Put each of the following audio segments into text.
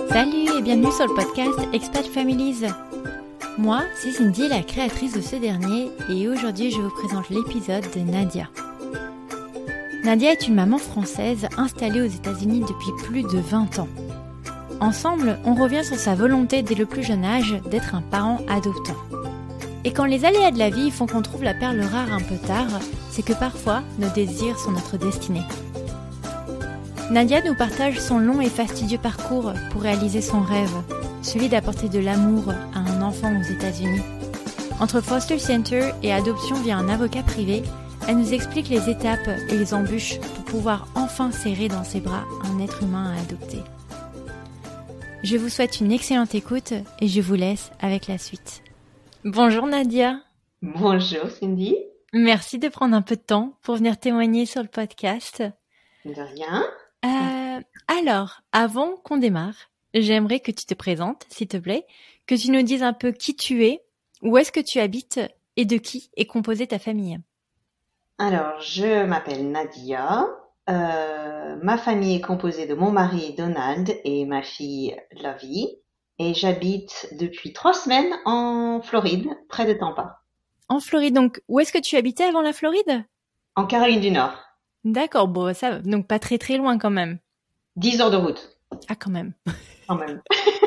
Salut et bienvenue sur le podcast Expat Families. Moi, c'est Cindy, la créatrice de ce dernier, et aujourd'hui je vous présente l'épisode de Nadia. Nadia est une maman française installée aux États-Unis depuis plus de 20 ans. Ensemble, on revient sur sa volonté dès le plus jeune âge d'être un parent adoptant. Et quand les aléas de la vie font qu'on trouve la perle rare un peu tard, c'est que parfois nos désirs sont notre destinée. Nadia nous partage son long et fastidieux parcours pour réaliser son rêve, celui d'apporter de l'amour à un enfant aux États-Unis. Entre Foster Center et adoption via un avocat privé, elle nous explique les étapes et les embûches pour pouvoir enfin serrer dans ses bras un être humain à adopter. Je vous souhaite une excellente écoute et je vous laisse avec la suite. Bonjour Nadia. Bonjour Cindy. Merci de prendre un peu de temps pour venir témoigner sur le podcast. De rien. Alors, avant qu'on démarre, j'aimerais que tu te présentes, s'il te plaît, que tu nous dises un peu qui tu es, où est-ce que tu habites et de qui est composée ta famille. Alors, je m'appelle Nadia. Ma famille est composée de mon mari Donald et ma fille Lavie. Et j'habite depuis 3 semaines en Floride, près de Tampa. En Floride, donc où est-ce que tu habitais avant la Floride ? En Caroline du Nord. D'accord, bon, ça va, donc pas très très loin quand même. 10 heures de route. Ah, quand même. Quand même.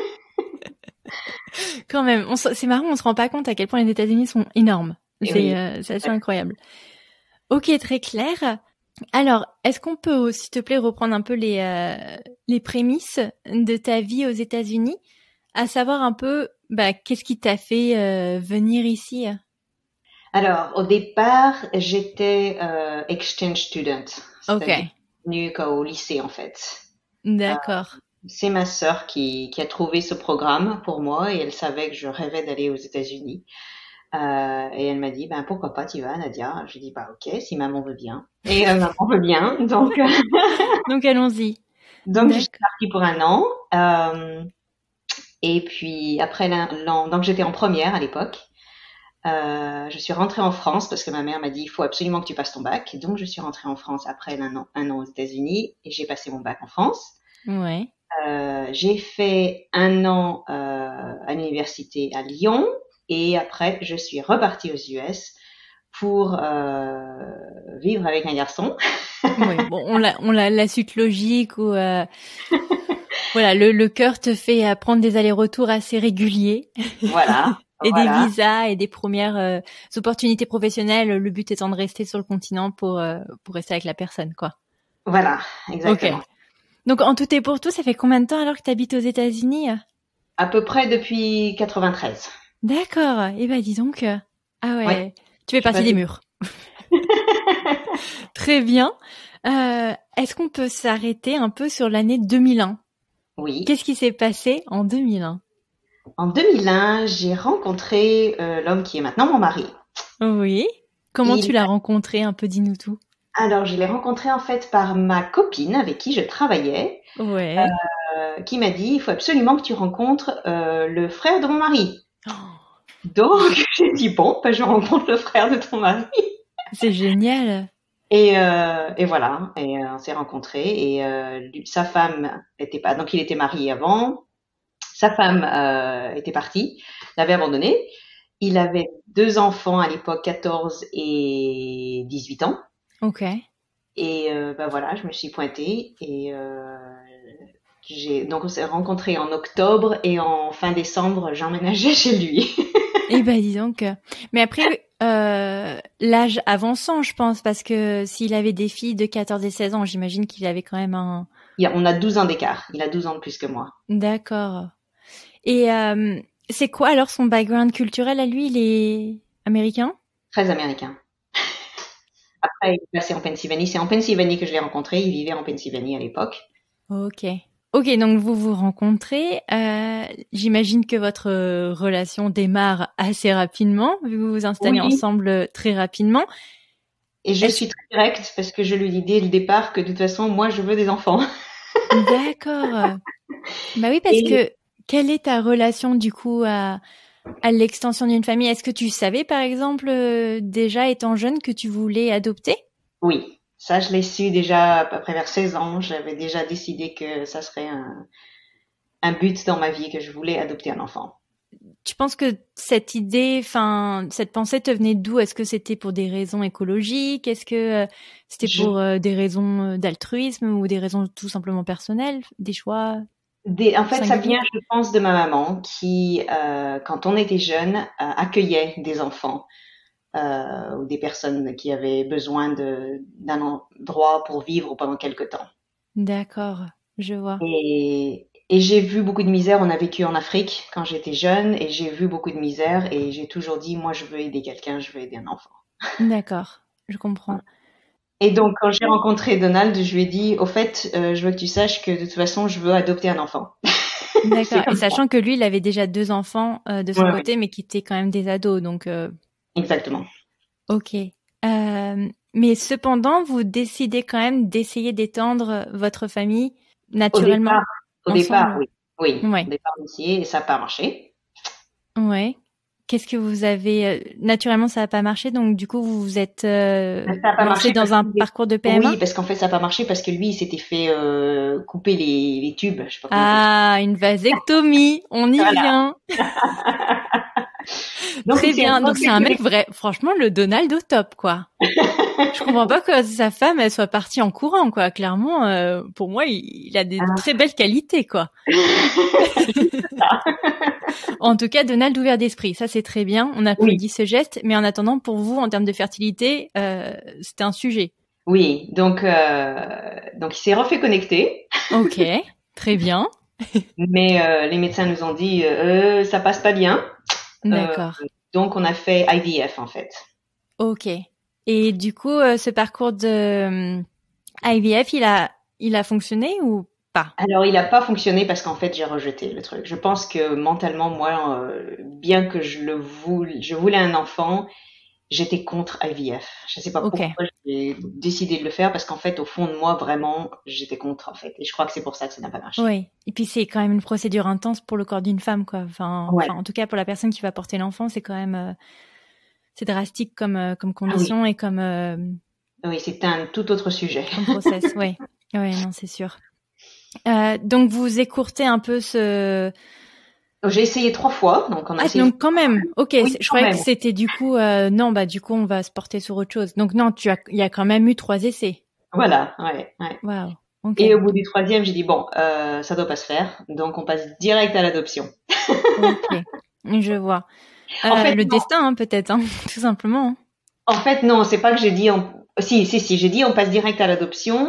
Quand même, c'est marrant, on se rend pas compte à quel point les États-Unis sont énormes. C'est assez incroyable. Ok, très clair. Alors, est-ce qu'on peut, s'il te plaît, reprendre un peu les prémices de ta vie aux États-Unis, à savoir un peu, qu'est-ce qui t'a fait venir ici ? Alors, au départ, j'étais exchange student. Ok. Venue au lycée, en fait. D'accord. C'est ma sœur qui a trouvé ce programme pour moi et elle savait que je rêvais d'aller aux États-Unis. Et elle m'a dit, pourquoi pas, tu vas, Nadia? Je dis, ok, si maman veut bien. Et maman veut bien, donc. Donc allons-y. Donc je suis partie pour 1 an. Et puis après donc j'étais en première à l'époque. Je suis rentrée en France parce que ma mère m'a dit, il faut absolument que tu passes ton bac. Donc je suis rentrée en France après un an aux États-Unis et j'ai passé mon bac en France. Ouais. J'ai fait 1 an à l'université à Lyon et après je suis repartie aux US pour vivre avec un garçon. Oui, bon, on l'a la suite logique où voilà, le cœur te fait prendre des allers-retours assez réguliers. Voilà. Et des visas et des premières opportunités professionnelles, le but étant de rester sur le continent pour rester avec la personne, quoi. Voilà, exactement. Okay. Donc, en tout et pour tout, ça fait combien de temps alors que tu habites aux États-Unis ? À peu près depuis 93. D'accord. Eh ben, dis donc. Ah ouais. Tu fais partie des murs. Très bien. Est-ce qu'on peut s'arrêter un peu sur l'année 2001 ? Oui. Qu'est-ce qui s'est passé en 2001 ? En 2001, j'ai rencontré l'homme qui est maintenant mon mari. Oui. Comment tu l'as rencontré ? Un peu, dis-nous tout. Alors, je l'ai rencontré en fait par ma copine avec qui je travaillais, qui m'a dit, il faut absolument que tu rencontres le frère de mon mari. Oh. Donc, j'ai dit, bon, je rencontre le frère de ton mari. C'est génial. Et voilà, et on s'est rencontrés et sa femme était pas, donc il était marié avant, sa femme était partie, l'avait abandonné. Il avait 2 enfants à l'époque, 14 et 18 ans. Ok. Et voilà, je me suis pointée et donc on s'est rencontrés en octobre et en fin décembre, j'emménageais chez lui. Eh ben dis donc. Mais après, l'âge avançant, je pense, parce que s'il avait des filles de 14 et 16 ans, j'imagine qu'il avait quand même un... On a 12 ans d'écart. Il a 12 ans de plus que moi. D'accord. Et c'est quoi alors son background culturel à lui ? Il est américain ? Très américain. Après, il est passé en Pennsylvanie. C'est en Pennsylvanie que je l'ai rencontré. Il vivait en Pennsylvanie à l'époque. Ok. Ok, donc vous vous rencontrez. J'imagine que votre relation démarre assez rapidement, vu que vous vous installez ensemble très rapidement. Et je suis très directe parce que je lui dis dès le départ que de toute façon, moi, je veux des enfants. D'accord. Bah oui, parce que quelle est ta relation du coup à l'extension d'une famille ? Est-ce que tu savais, par exemple, déjà étant jeune, que tu voulais adopter ? Oui, ça je l'ai su déjà à peu près vers 16 ans. J'avais déjà décidé que ça serait un but dans ma vie que je voulais adopter un enfant. Tu penses que cette idée, cette pensée te venait d'où? Est-ce que c'était pour des raisons écologiques? Est-ce que c'était pour des raisons d'altruisme ou des raisons tout simplement personnelles, des choix En fait, ça singuliers? vient, je pense, de ma maman qui, quand on était jeune, accueillait des enfants ou des personnes qui avaient besoin d'un endroit pour vivre pendant quelque temps. D'accord, je vois. Et j'ai vu beaucoup de misère. On a vécu en Afrique quand j'étais jeune et j'ai vu beaucoup de misère et j'ai toujours dit, moi, je veux aider quelqu'un, je veux aider un enfant. D'accord, je comprends. Et donc, quand j'ai rencontré Donald, je lui ai dit, au fait, je veux que tu saches que de toute façon, je veux adopter un enfant. D'accord. Et sachant que lui, il avait déjà 2 enfants de son Ouais, côté, mais qui étaient quand même des ados, donc exactement. ok. Mais cependant, vous décidez quand même d'essayer d'étendre votre famille Au naturellement départ, au départ, ensemble. oui. Oui, au Ouais, départ, on essayait et ça n'a pas marché. ouais. Qu'est-ce que vous avez naturellement, ça n'a pas marché, donc du coup, vous vous êtes Ça n'a pas lancé marché parce dans un que parcours de PMA? oui, parce qu'en fait, ça n'a pas marché parce que lui, il s'était fait couper les tubes. Je sais pas comment on dit. Ah, une vasectomie, on y Voilà. vient. Donc, il Très s'est bien. Donc c'est un mec reconnecté. vrai, franchement, le Donald au top, quoi. Je comprends pas que sa femme, elle soit partie en courant, quoi. Clairement, pour moi, il a des très belles qualités, quoi. En tout cas, Donald ouvert d'esprit, ça c'est très bien. On Oui, applaudit ce geste. Mais en attendant, pour vous, en termes de fertilité, c'était un sujet. oui. Donc il s'est refait connecter, Ok, très bien. mais les médecins nous ont dit ça passe pas bien. Euh, D'accord. donc on a fait IVF en fait. Ok. Et du coup, ce parcours de IVF, il a fonctionné ou pas? Alors il n'a pas fonctionné parce qu'en fait j'ai rejeté le truc. Je pense que mentalement moi, bien que je voulais un enfant, j'étais contre IVF. Je sais pas Ok. pourquoi j'ai décidé de le faire parce qu'en fait au fond de moi vraiment j'étais contre en fait et je crois que c'est pour ça que ça n'a pas marché. Oui. Et puis c'est quand même une procédure intense pour le corps d'une femme, quoi. Ouais. En tout cas pour la personne qui va porter l'enfant, c'est quand même c'est drastique comme Ah oui. condition et comme Oui, c'est un tout autre sujet. comme process. Ouais. Ouais, non, c'est sûr. Donc vous écourtez un peu ce. J'ai essayé 3 fois, donc on a Ah essayé. donc quand même. Ok. Oui, Je quand croyais que même. c'était du coup non bah du coup on va se porter sur autre chose. Donc non, il y a quand même eu 3 essais. Voilà, ouais, ouais. Waouh. Ok. Et au bout du troisième, j'ai dit bon, ça doit pas se faire, donc on passe direct à l'adoption. Ok. Je vois. En fait, Le non. destin hein, peut-être hein, tout simplement. Hein. En fait, non, c'est pas que j'ai dit. Si, j'ai dit on passe direct à l'adoption.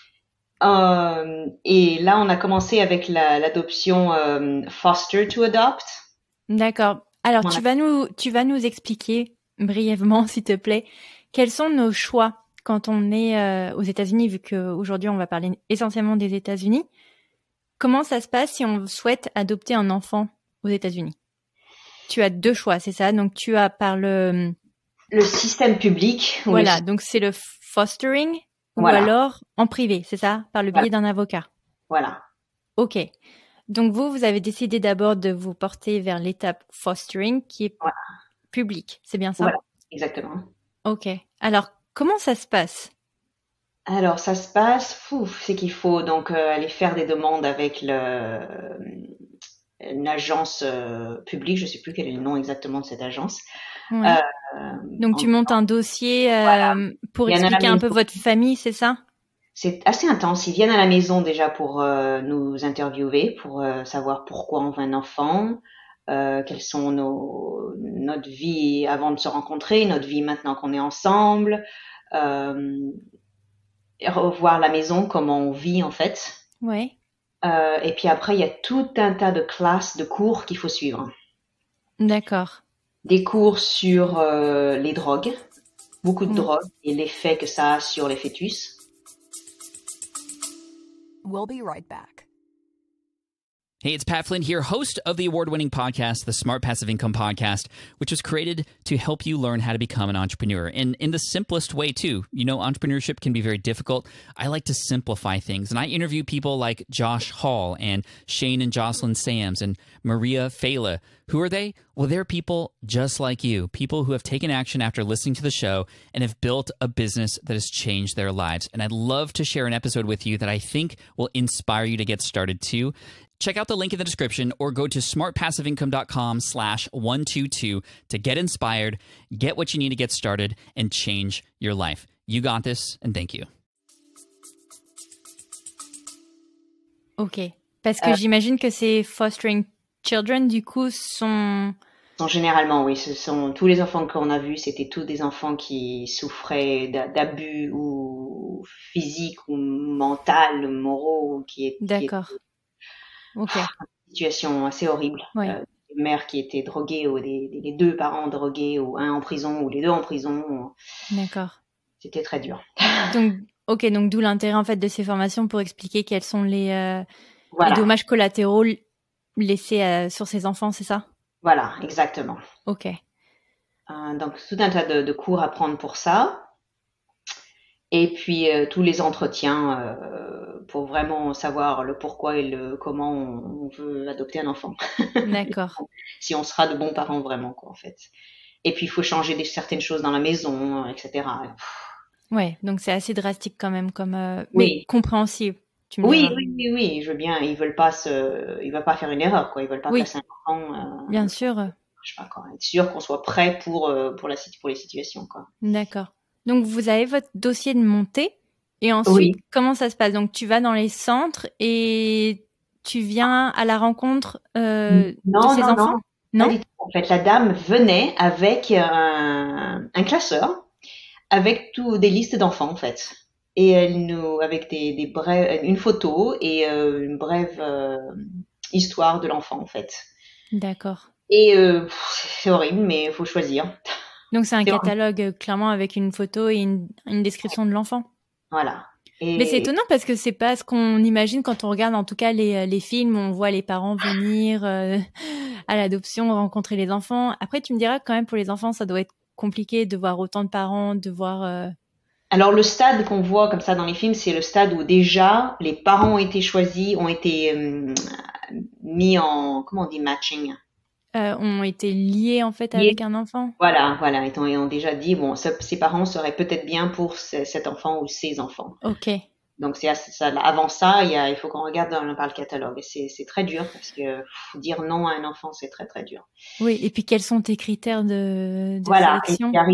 Et là, on a commencé avec l'adoption foster to adopt. D'accord. Alors, On a- tu vas nous expliquer brièvement, s'il te plaît, quels sont nos choix quand on est aux États-Unis, vu qu'aujourd'hui on va parler essentiellement des États-Unis. Comment ça se passe si on souhaite adopter un enfant aux États-Unis? Tu as 2 choix, c'est ça? Donc tu as par le Le système public ou voilà, donc c'est le fostering ou voilà, alors en privé, c'est ça? Par le voilà, biais d'un avocat. voilà, Ok. Donc vous avez décidé d'abord de vous porter vers l'étape fostering qui est voilà, publique, c'est bien ça? voilà, exactement. Ok. Alors, comment ça se passe? Alors, ça se passe, c'est qu'il faut donc aller faire des demandes avec une agence publique, je sais plus quel est le nom exactement de cette agence. Ouais. Donc tu En- montes un dossier voilà, pour ils viennent à la expliquer un peu maison. votre famille, c'est ça? C'est assez intense. Ils viennent à la maison déjà pour nous interviewer, pour savoir pourquoi on veut un enfant, quelles sont notre vie avant de se rencontrer, notre vie maintenant qu'on est ensemble, euh, revoir la maison, comment on vit en fait. Ouais. Et puis après, il y a tout un tas de classes, de cours qu'il faut suivre. D'accord. Des cours sur les drogues, beaucoup de Mm. drogues et l'effet que ça a sur les fœtus. We'll be right back. Hey, it's Pat Flynn here, host of the award-winning podcast, the Smart Passive Income Podcast, which was created to help you learn how to become an entrepreneur. And in the simplest way, too. You know, entrepreneurship can be very difficult. I like to simplify things. And I interview people like Josh Hall and Shane and Jocelyn Sams and Maria Fela. Who are they? Well, they're people just like you, people who have taken action after listening to the show and have built a business that has changed their lives. And I'd love to share an episode with you that I think will inspire you to get started, too. Check out the link in the description or go to smartpassiveincome.com/122 to get inspired, get what you need to get started, and change your life. You got this, and thank you. Ok. Parce que j'imagine que ces fostering children, du coup, sont généralement, oui, tous les enfants qu'on a vus, c'était tous des enfants qui souffraient d'abus ou physiques ou mentaux, moraux, D'accord. Ok. Une situation assez horrible. Ouais. Des mères qui étaient droguées ou les deux parents drogués ou un en prison ou les deux en prison. D'accord. C'était très dur. Donc d'où l'intérêt en fait de ces formations pour expliquer quels sont les Voilà. dommages collatéraux laissés sur ces enfants, c'est ça? Voilà, exactement. Ok. Donc tout un tas de cours à prendre pour ça. Et puis tous les entretiens pour vraiment savoir le pourquoi et le comment on veut adopter un enfant. D'accord. Si on sera de bons parents vraiment, quoi, en fait. Et puis il faut changer certaines choses dans la maison, etc. Ouais, donc c'est assez drastique quand même, Oui. mais compréhensible. Tu me Oui, diras. oui, je veux bien. Ils veulent pas faire une erreur, quoi. Ils veulent pas Oui. placer un enfant. Bien sûr. Je sais pas, quoi. Être sûr qu'on soit prêt pour les situations, quoi. D'accord. Donc vous avez votre dossier de montée et ensuite comment ça se passe? Donc tu vas dans les centres et tu viens à la rencontre de ces enfants? Non, pas du tout. En fait, la dame venait avec un classeur avec des listes d'enfants, en fait. Et elle avec une photo et une brève histoire de l'enfant, en fait. D'accord. Et c'est horrible, mais il faut choisir. Donc c'est un catalogue clairement avec une photo et une description de l'enfant. Voilà. Mais c'est étonnant parce que c'est pas ce qu'on imagine quand on regarde en tout cas les films où on voit les parents venir à l'adoption, rencontrer les enfants. Après tu me diras quand même pour les enfants ça doit être compliqué de voir autant de parents, de voir... Alors le stade qu'on voit comme ça dans les films, c'est le stade où déjà les parents ont été choisis, ont été mis en, comment on dit, matching, ont été liés en fait avec un enfant. Voilà, et ont déjà dit, bon, ses parents seraient peut-être bien pour cet enfant ou ses enfants. Ok. Donc c'est ça. Avant ça, il faut qu'on regarde par le catalogue. C'est très dur parce que dire non à un enfant, c'est très très dur. Oui, et puis quels sont tes critères de sélection? Et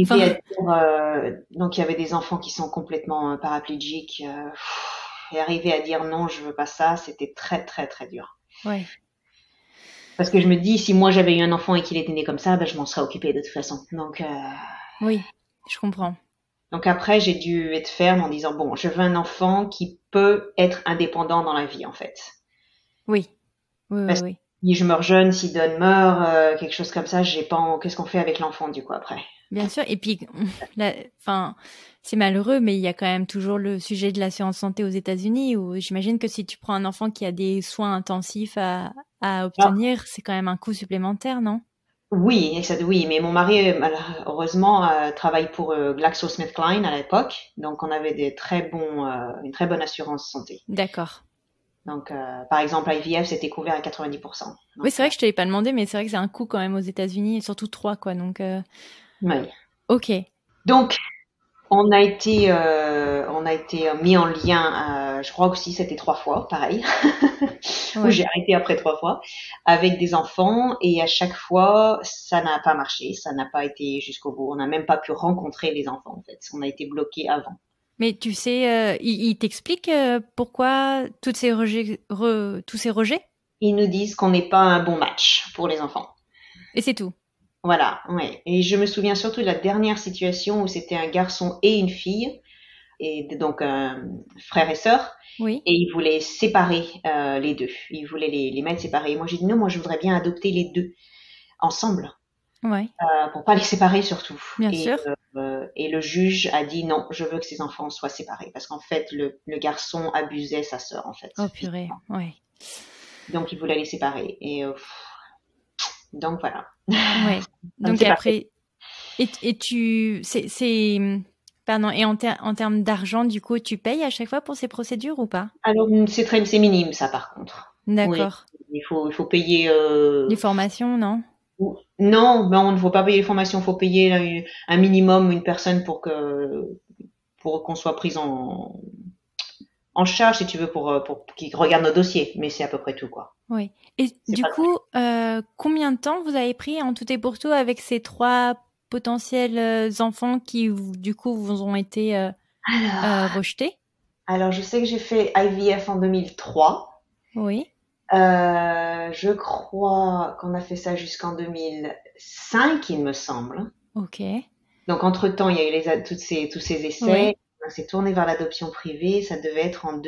donc il y avait des enfants qui sont complètement paraplégiques. Et arriver à dire non, je veux pas ça, c'était très très très dur. Ouais. Parce que je me dis, si moi j'avais eu un enfant et qu'il était né comme ça, je m'en serais occupée de toute façon. Donc oui, je comprends. Donc après, j'ai dû être ferme en disant, bon, je veux un enfant qui peut être indépendant dans la vie, en fait. Oui. Parce que si je meurs jeune, si Don meurt, quelque chose comme ça, qu'est-ce qu'on fait avec l'enfant, du coup, après? Bien sûr. Et puis, c'est malheureux, mais il y a quand même toujours le sujet de l'assurance santé aux États-Unis où j'imagine que si tu prends un enfant qui a des soins intensifs à obtenir, c'est quand même un coût supplémentaire, non? Oui, mais mon mari, heureusement, travaille pour GlaxoSmithKline à l'époque, donc on avait une très bonne assurance santé. D'accord. Donc, par exemple, IVF, c'était couvert à 90%. Donc, oui, c'est vrai que je te l'ai pas demandé, mais c'est vrai que c'est un coût quand même aux États-Unis, et surtout 3, quoi. Donc, oui. Ok. Donc, on a été mis en lien, je crois aussi c'était 3 fois, pareil. Où j'ai arrêté après 3 fois, avec des enfants, et à chaque fois, ça n'a pas marché, ça n'a pas été jusqu'au bout. On n'a même pas pu rencontrer les enfants, en fait. On a été bloqués avant. Mais tu sais, ils t'expliquent pourquoi tous ces rejets? Ils nous disent qu'on n'est pas un bon match pour les enfants. Et c'est tout? Voilà, ouais. Et je me souviens surtout de la dernière situation où c'était un garçon et une fille, et donc frère et sœur. Oui. Et ils voulaient séparer les deux. Ils voulaient les mettre séparés. Moi, j'ai dit non, moi, je voudrais bien adopter les deux ensemble. Ouais. Pour pas les séparer surtout. Bien sûr. Et le juge a dit non, je veux que ces enfants soient séparés. Parce qu'en fait, le garçon abusait sa sœur, en fait. Oh purée, ouais. Donc, il voulait les séparer. Et donc, voilà. Ouais. Donc après... Pardon, et en termes d'argent, du coup, tu payes à chaque fois pour ces procédures ou pas? Alors, c'est minime, ça, par contre. D'accord. Oui, il faut payer... Les formations, non? Non, il ne faut pas payer les formations, il faut payer un minimum une personne pour qu'on soit prise en charge, si tu veux, pour qu'ils regardent nos dossiers. Mais c'est à peu près tout, quoi. Oui. Et C'est du pas coup, combien de temps vous avez pris en tout et pour tout avec ces 3 potentiels enfants qui, du coup, vous ont été rejetés? Alors, je sais que j'ai fait IVF en 2003. Oui. Je crois qu'on a fait ça jusqu'en 2005, il me semble. Ok. Donc, entre-temps, il y a eu tous ces essais. Oui. On s'est tourné vers l'adoption privée. Ça devait être en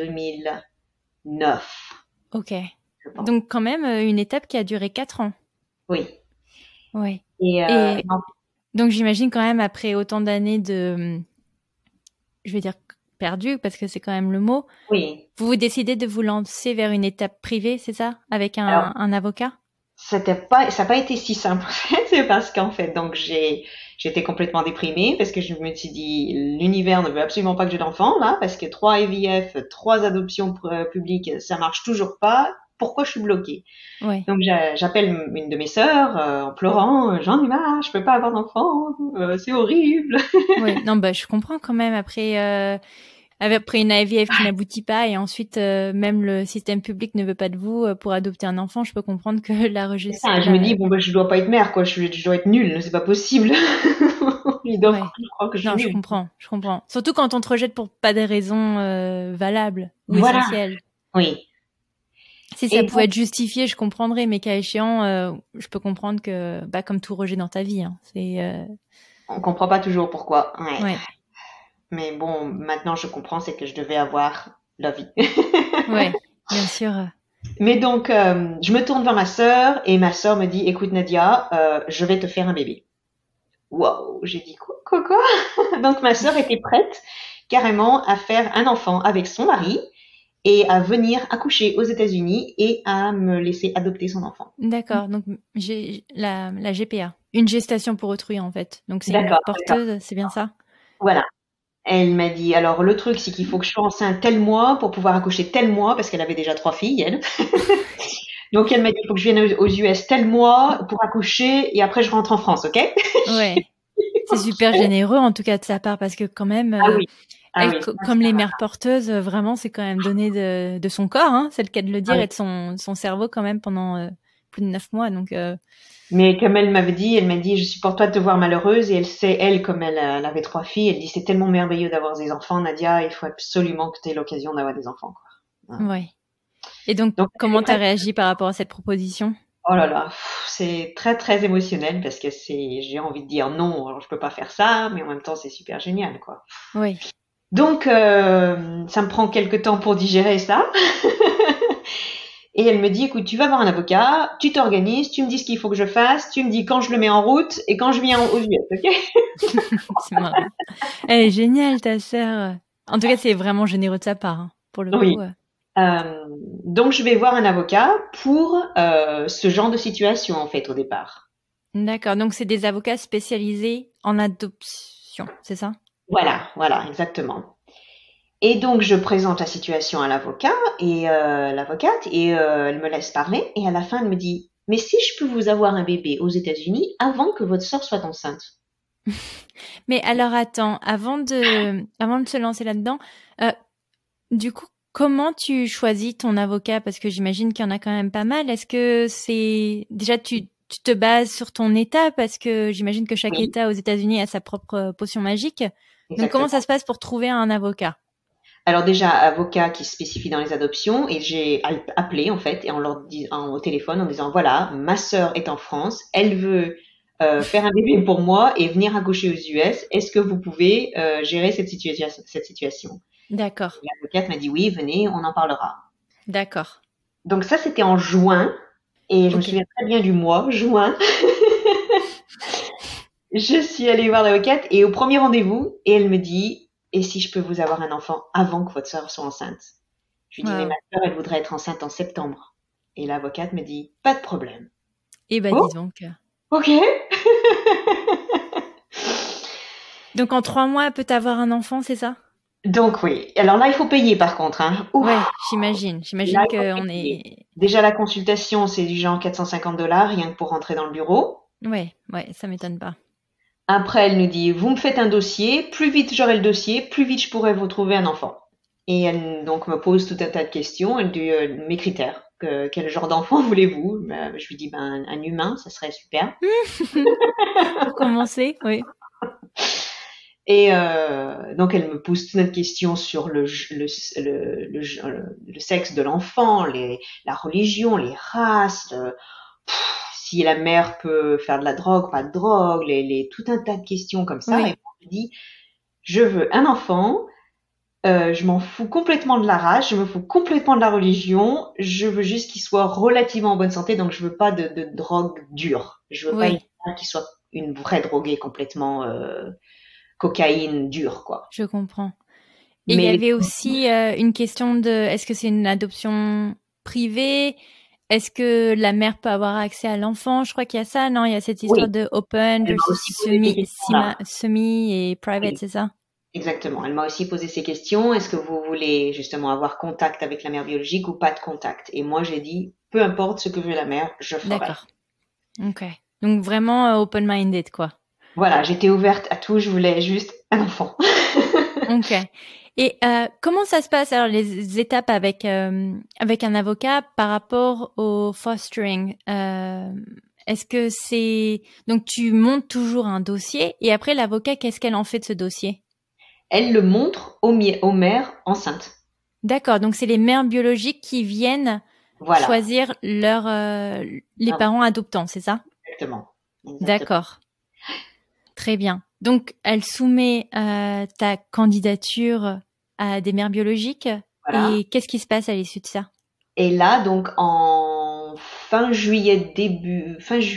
2009, Ok. je pense. Donc quand même une étape qui a duré 4 ans. Oui. Oui. Et Et donc j'imagine quand même après autant d'années de, je vais dire perdu parce que c'est quand même le mot, oui. vous décidez de vous lancer vers une étape privée, c'est ça? Avec Alors, un avocat? ça n'a pas été si simple, en fait. C'est parce qu'en fait, donc j'étais complètement déprimée parce que je me suis dit, l'univers ne veut absolument pas que j'ai d'enfants, là, parce que 3 IVF, 3 adoptions publiques, ça marche toujours pas. Pourquoi je suis bloquée? Oui. Donc j'appelle une de mes sœurs en pleurant, j'en ai marre, je peux pas avoir d'enfants, c'est horrible. Oui. Non, bah je comprends quand même après une IVF qui n'aboutit pas et ensuite même le système public ne veut pas de vous pour adopter un enfant, je peux comprendre que la C'est rejet. ça, je me dis, bon, bah, je dois pas être mère, quoi, je dois être nulle, c'est pas possible. Ils doivent Ouais. croire que je suis Non, je nulle. comprends. Surtout quand on te rejette pour pas des raisons valables ou Voilà, essentielles. oui. Si ça Et pouvait donc, être justifié, je comprendrais, mais cas échéant, je peux comprendre que, bah, comme tout rejet dans ta vie, hein, c'est, on comprend pas toujours pourquoi. Ouais. ouais, Mais bon, maintenant je comprends, c'est que je devais avoir la vie. ouais, bien sûr. Mais donc, je me tourne vers ma sœur et ma sœur me dit, écoute Nadia, je vais te faire un bébé. Waouh, j'ai dit quoi? Donc ma sœur était prête carrément à faire un enfant avec son mari et à venir accoucher aux États-Unis et à me laisser adopter son enfant. D'accord. Donc, j'ai la GPA, une gestation pour autrui, en fait. Donc, c'est une mère D'accord, porteuse, c'est bien ça? voilà. Elle m'a dit, alors le truc, c'est qu'il faut que je sois enceinte tel mois pour pouvoir accoucher tel mois, parce qu'elle avait déjà 3 filles, elle. Donc elle m'a dit, il faut que je vienne aux US tel mois pour accoucher et après je rentre en France, ok? Ouais. C'est super généreux, en tout cas, de sa part, parce que quand même, Ah oui, ah elle, oui, comme les mères porteuses, vraiment, c'est quand même donné de son corps, hein, c'est le cas de le dire, ah oui. et de son cerveau quand même pendant plus de 9 mois. Donc, Mais comme elle m'avait dit, elle m'a dit, je supporte pas de te voir malheureuse et elle sait, elle, comme elle avait 3 filles, elle dit, c'est tellement merveilleux d'avoir des enfants, Nadia, il faut absolument que tu aies l'occasion d'avoir des enfants, quoi. Ouais. ouais. Et donc, Donc, comment t'as réagi par rapport à cette proposition? oh là là, c'est très très émotionnel parce que j'ai envie de dire non, alors je peux pas faire ça, mais en même temps c'est super génial, quoi. Oui. Donc, ça me prend quelques temps pour digérer ça. Et elle me dit, écoute, tu vas voir un avocat, tu t'organises, tu me dis ce qu'il faut que je fasse, tu me dis quand je le mets en route et quand je viens aux US, ok? C'est marrant. Elle est géniale, ta sœur. En tout cas, c'est vraiment généreux de sa part, hein, pour le Oui. coup. Donc, je vais voir un avocat pour ce genre de situation, en fait, au départ. D'accord. Donc, c'est des avocats spécialisés en adoption, c'est ça? Voilà, exactement. Et donc, je présente la situation à l'avocat et l'avocate et elle me laisse parler et à la fin, elle me dit, mais si je peux vous avoir un bébé aux États-Unis avant que votre sœur soit enceinte? Mais alors, attends, avant de se lancer là-dedans, du coup, comment tu choisis ton avocat? Parce que j'imagine qu'il y en a quand même pas mal. Est-ce que c'est déjà tu te bases sur ton État parce que j'imagine que chaque Oui, État aux États-Unis a sa propre potion magique. Donc, comment exactement. ça se passe pour trouver un avocat? Alors déjà, avocat qui spécifie dans les adoptions et j'ai appelé en fait et en leur disant au téléphone en disant voilà, ma sœur est en France, elle veut faire un bébé pour moi et venir accoucher aux US. Est-ce que vous pouvez gérer cette situation? D'accord, Et l'avocate m'a dit oui, venez, on en parlera. d'accord. Donc ça, c'était en juin et je me Ok. souviens très bien du mois, juin. Je suis allée voir l'avocate et au premier rendez-vous et elle me dit et si je peux vous avoir un enfant avant que votre sœur soit enceinte? Je lui dis mais Wow. ma sœur, elle voudrait être enceinte en septembre. Et l'avocate me dit pas de problème. Eh ben, Oh, dis donc. ok. Donc, en 3 mois, elle peut avoir un enfant, c'est ça? Donc oui. Alors là, il faut payer par contre, hein. Ouf. Ouais, j'imagine. Là, J'imagine il faut qu'on payer. est... Déjà la consultation, c'est du genre $450 rien que pour rentrer dans le bureau. Ouais, ça m'étonne pas. Après, elle nous dit, vous me faites un dossier, plus vite j'aurai le dossier, plus vite je pourrai vous trouver un enfant. Et elle donc me pose tout un tas de questions. Elle dit mes critères. Quel genre d'enfant voulez-vous? Je lui dis un humain, ça serait super. Pour commencer, oui. Et donc elle me pose toute une question sur le sexe de l'enfant, la religion, les races, si la mère peut faire de la drogue, pas de drogue, tout un tas de questions comme ça. Oui. Et moi, je dis, je veux un enfant. Je m'en fous complètement de la race, je me fous complètement de la religion, je veux juste qu'il soit relativement en bonne santé, donc je veux pas de drogue dure. Je veux pas Oui. qu'il soit une vraie droguée complètement cocaïne dure, quoi. Je comprends. Et il y avait aussi une question de est-ce que c'est une adoption privée? Est-ce que la mère peut avoir accès à l'enfant? Je crois qu'il y a ça, non? Il y a cette histoire de open versus semi et private, c'est ça? Exactement. Elle m'a aussi posé ces questions. Est-ce que vous voulez justement avoir contact avec la mère biologique ou pas de contact? Et moi, j'ai dit, peu importe ce que veut la mère, je ferai. D'accord. Ok. Donc vraiment open-minded, quoi. Voilà, j'étais ouverte à tout. Je voulais juste un enfant. Ok. Et comment ça se passe alors les étapes avec un avocat par rapport au fostering? Est-ce que c'est donc tu montes toujours un dossier et après l'avocat qu'est-ce qu'elle en fait de ce dossier? Elle le montre aux mères enceintes. D'accord, donc c'est les mères biologiques qui viennent choisir les parents adoptants, c'est ça? Exactement. D'accord. Très bien. Donc, elle soumet ta candidature à des mères biologiques. Voilà. Et qu'est-ce qui se passe à l'issue de ça? Et là, donc, en fin juillet, début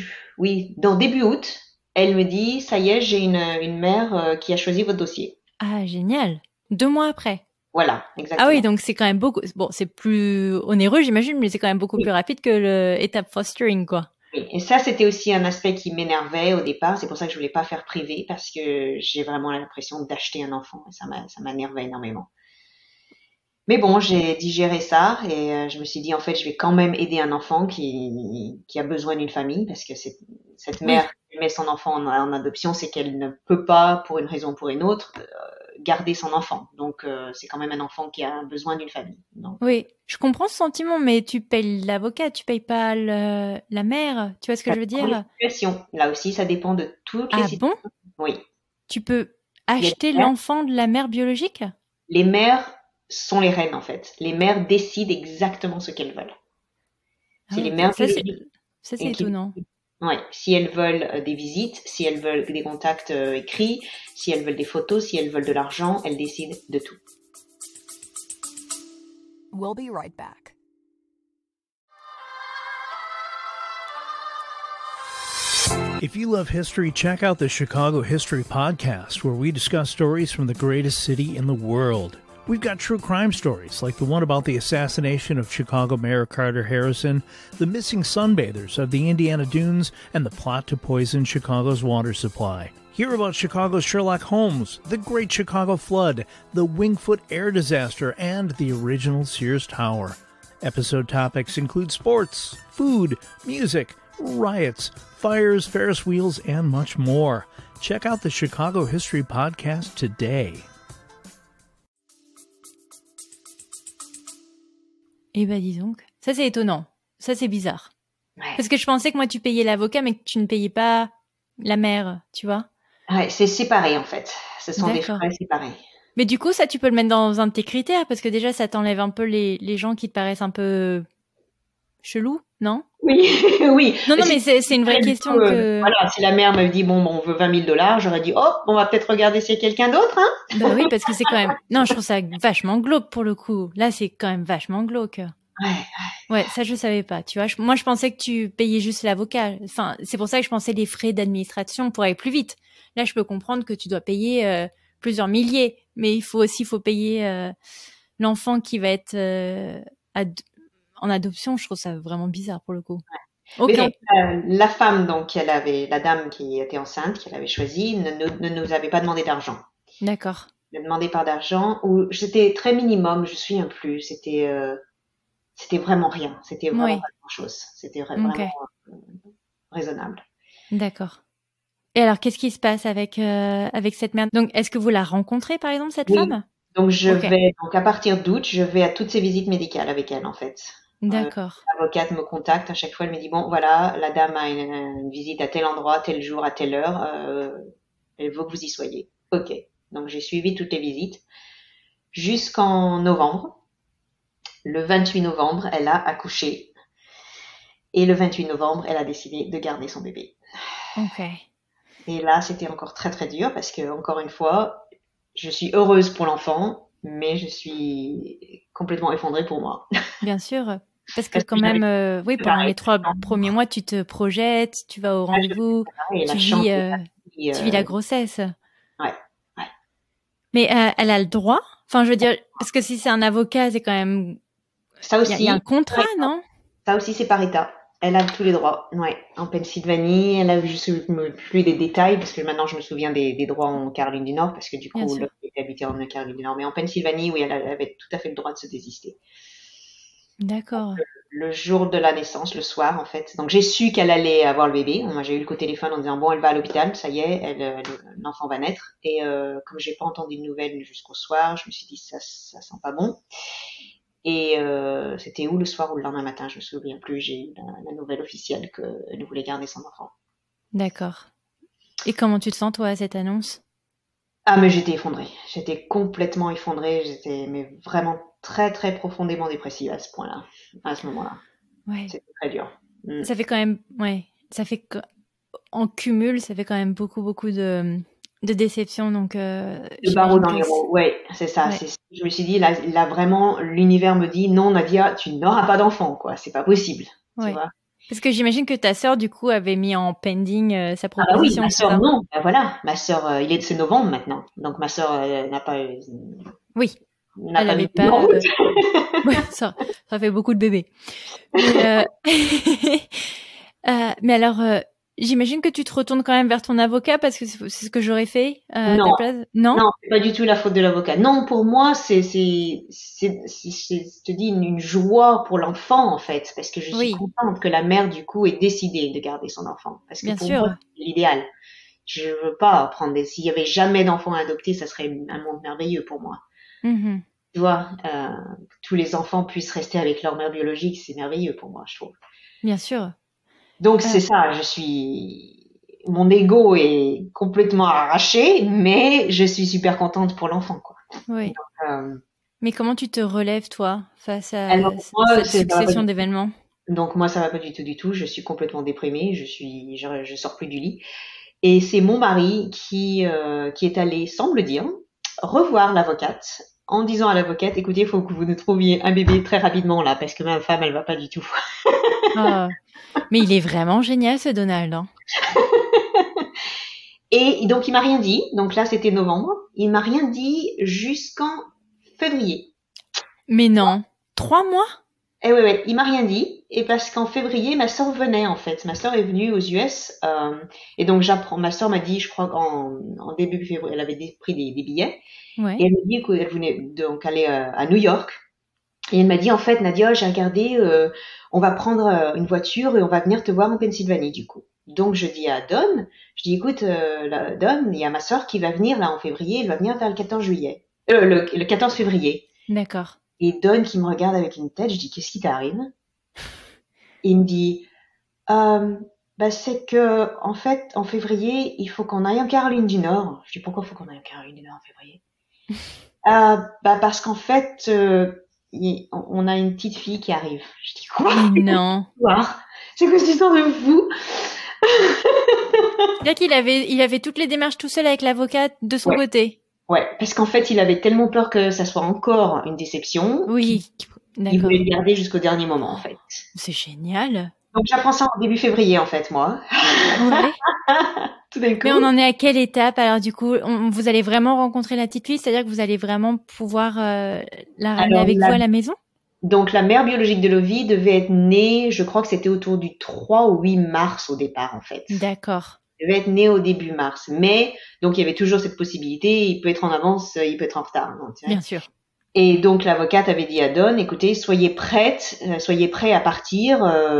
août, elle me dit, ça y est, j'ai une mère qui a choisi votre dossier. Ah, génial. 2 mois après. Voilà, exactement. Ah oui, donc c'est quand même beaucoup, bon, c'est plus onéreux, j'imagine, mais c'est quand même beaucoup plus rapide que l'étape fostering, quoi. Oui, et ça, c'était aussi un aspect qui m'énervait au départ. C'est pour ça que je voulais pas faire privé, parce que j'ai vraiment l'impression d'acheter un enfant. Et ça m'énervait énormément. Mais bon, j'ai digéré ça et je me suis dit, en fait, je vais quand même aider un enfant qui a besoin d'une famille, parce que cette mère qui met son enfant en adoption, c'est qu'elle ne peut pas, pour une raison ou pour une autre, garder son enfant. Donc, c'est quand même un enfant qui a besoin d'une famille. Donc, oui, je comprends ce sentiment, mais tu payes l'avocat, tu payes pas la mère. Tu vois ce que je veux dire? Là aussi, ça dépend de toutes les situations. Ah bon? Oui. Tu peux acheter l'enfant de la mère biologique? Les mères sont les reines, en fait. Les mères décident exactement ce qu'elles veulent. C'est les mères biologiques. Ça, c'est étonnant. Ouais, si elles veulent des visites, si elles veulent des contacts écrits, si elles veulent des photos, si elles veulent de l'argent, elles décident de tout. We'll be right back. If you love history, check out the Chicago History Podcast, where we discuss stories from the greatest city in the world. We've got true crime stories, like the one about the assassination of Chicago Mayor Carter Harrison, the missing sunbathers of the Indiana Dunes, and the plot to poison Chicago's water supply. Hear about Chicago's Sherlock Holmes, the Great Chicago Flood, the Wingfoot air disaster, and the original Sears Tower. Episode topics include sports, food, music, riots, fires, Ferris wheels, and much more. Check out the Chicago History Podcast today. Eh ben dis donc, ça c'est étonnant, ça c'est bizarre. Ouais. Parce que je pensais que moi tu payais l'avocat mais que tu ne payais pas la mère, tu vois. Ouais, c'est séparé en fait, ce sont des frais séparés. Mais du coup ça tu peux le mettre dans un de tes critères parce que déjà ça t'enlève un peu les gens qui te paraissent un peu chelous, non? Oui, oui. Non, mais c'est une vraie question que... Voilà, si la mère me dit, bon, on veut $20,000, j'aurais dit, oh, on va peut-être regarder s'il y a quelqu'un d'autre, hein? Bah oui, parce que c'est quand même... Non, je trouve ça vachement glauque pour le coup. Là, c'est quand même vachement glauque. Ouais, ça, je savais pas, tu vois. Moi, je pensais que tu payais juste l'avocat. Enfin, c'est pour ça que je pensais les frais d'administration pour aller plus vite. Là, je peux comprendre que tu dois payer plusieurs milliers, mais il faut payer l'enfant qui va être en adoption. Je trouve ça vraiment bizarre pour le coup. Okay. Mais la femme, donc, la dame qui était enceinte, qu'elle avait choisie, ne nous avait pas demandé d'argent. D'accord. Elle ne demandait pas d'argent, ou c'était très minimum, je me souviens plus. C'était vraiment rien. C'était vraiment pas grand-chose. C'était vraiment raisonnable. D'accord. Et alors, qu'est-ce qui se passe avec cette mère? Donc, est-ce que vous la rencontrez, par exemple, cette femme? Donc Ok. donc à partir d'août, je vais à toutes ces visites médicales avec elle en fait. D'accord. L'avocate me contacte à chaque fois, elle me dit bon voilà, la dame a une visite à tel endroit, tel jour, à telle heure, elle veut que vous y soyez. Ok. Donc j'ai suivi toutes les visites jusqu'en novembre. Le 28 novembre, elle a accouché et le 28 novembre, elle a décidé de garder son bébé. Ok. Et là, c'était encore très très dur parce que encore une fois, je suis heureuse pour l'enfant, mais je suis complètement effondrée pour moi. Bien sûr. Parce que Parce que quand j'avais même, oui, pendant préparé les 3 premiers mois, tu te projettes, tu vas au rendez-vous, et la tu chance vis, est partie, tu vis la grossesse. ouais, ouais. Mais elle a le droit? Enfin, je veux dire, parce que si c'est un avocat, c'est quand même... Ça Il y a un aussi, contrat, non? ça aussi c'est par État. Elle a tous les droits. Ouais. En Pennsylvanie, elle a je ne me plus des détails parce que maintenant je me souviens des droits en Caroline du Nord parce que du Bien coup, sûr. l'autre était habité en Caroline du Nord. Mais en Pennsylvanie, oui, elle avait tout à fait le droit de se désister. D'accord. Le jour de la naissance, le soir en fait. Donc j'ai su qu'elle allait avoir le bébé. Moi j'ai eu le coup de téléphone en disant bon elle va à l'hôpital, ça y est, l'enfant va naître. Et comme j'ai pas entendu de nouvelles jusqu'au soir, je me suis dit ça sent pas bon. Et c'était ou le soir ou le lendemain matin, je me souviens plus. J'ai eu la nouvelle officielle qu'elle voulait garder son enfant. D'accord. Et comment tu te sens, toi, à cette annonce? Ah mais j'étais effondrée, j'étais complètement effondrée, j'étais mais vraiment très très profondément dépressive à ce point-là, à ce moment-là. Ouais. C'était très dur. Mm. Ça fait quand même... Ouais. Ça fait en cumul, ça fait quand même beaucoup, beaucoup de déception. Donc, Le barreau j'imagine dans que... les roues, ouais, c'est ça. Ouais. Je me suis dit, là vraiment, l'univers me dit, non, Nadia, tu n'auras pas d'enfant, quoi. C'est pas possible, tu Ouais. vois. Parce que j'imagine que ta sœur, du coup, avait mis en pending sa Ah bah oui, proposition, ma c'est sœur, ça? non. Ben voilà, ma sœur, c'est novembre maintenant. Donc ma sœur Oui. n'a Elle pas avait mis pas... en route. Ouais, ça fait beaucoup de bébés. Mais, mais alors, j'imagine que tu te retournes quand même vers ton avocat parce que c'est ce que j'aurais fait à Non, ta place. Non? non, c'est pas du tout la faute de l'avocat. Non, pour moi, je te dis, une joie pour l'enfant, en fait, parce que je suis Oui, contente que la mère, du coup, ait décidé de garder son enfant. Parce que bien pour moi, sûr. c'est l'idéal. Je veux pas prendre s'il y avait jamais d'enfants adoptés, ça serait un monde merveilleux pour moi. Mhm. Tu vois, que tous les enfants puissent rester avec leur mère biologique, c'est merveilleux pour moi, je trouve. Bien sûr. Donc Euh, c'est ça, mon ego est complètement arraché, mais je suis super contente pour l'enfant, quoi. oui. Euh, Mais comment tu te relèves, toi, face alors à moi, cette ça va pas succession du d'événements? donc moi ça va pas du tout. Je suis complètement déprimée. Je sors plus du lit. Et c'est mon mari qui est allé, semble dire, revoir l'avocate en disant à l'avocate, écoutez, il faut que vous nous trouviez un bébé très rapidement là, parce que ma femme, elle va pas du tout. Ah. Mais il est vraiment génial, ce Donald, hein. Et donc il m'a rien dit. Donc là, c'était novembre. Il m'a rien dit jusqu'en février. Mais non. 3 mois? Eh ouais, il m'a rien dit. Et parce qu'en février, ma sœur venait en fait. Ma sœur est venue aux US. Et donc j'apprends. Ma sœur m'a dit, je crois en début février, elle avait pris des billets. Ouais. Et elle m'a dit qu'elle venait donc aller à New York. Et elle m'a dit, en fait, Nadia, j'ai regardé, on va prendre une voiture et on va venir te voir en Pennsylvanie, du coup. Donc, je dis à Don, je dis, écoute, Don, il y a ma sœur qui va venir là en février, elle va venir vers le 14 juillet. Le 14 février. D'accord. Et Don qui me regarde avec une tête, je dis, qu'est-ce qui t'arrive? Et il me dit, bah, c'est que, en fait, en février, il faut qu'on aille en Caroline du Nord. Je dis, pourquoi il faut qu'on aille en Caroline du Nord en février? Bah, parce qu'en fait, on a une petite fille qui arrive. Je dis, quoi? Mais non. C'est quoi cette histoire de fou? C'est-à-dire il avait toutes les démarches tout seul avec l'avocate de son Ouais. côté. Ouais, parce qu'en fait, il avait tellement peur que ça soit encore une déception. Oui. Il D'accord. voulait le garder jusqu'au dernier moment, en fait. C'est génial. Donc, j'apprends ça en début février, en fait, moi. Ouais. Tout d'un coup. Mais on en est à quelle étape? Alors du coup, vous allez vraiment rencontrer la petite fille, c'est-à-dire que vous allez vraiment pouvoir la ramener Alors, avec vous à la maison? Donc, la mère biologique de Lovie devait être née, je crois que c'était autour du 3 ou 8 mars au départ, en fait. D'accord. Elle devait être née au début mars. Mais, donc, il y avait toujours cette possibilité, il peut être en avance, il peut être en retard. Non, tu vois. Bien sûr. Et donc, l'avocate avait dit à Don, écoutez, soyez prêts à partir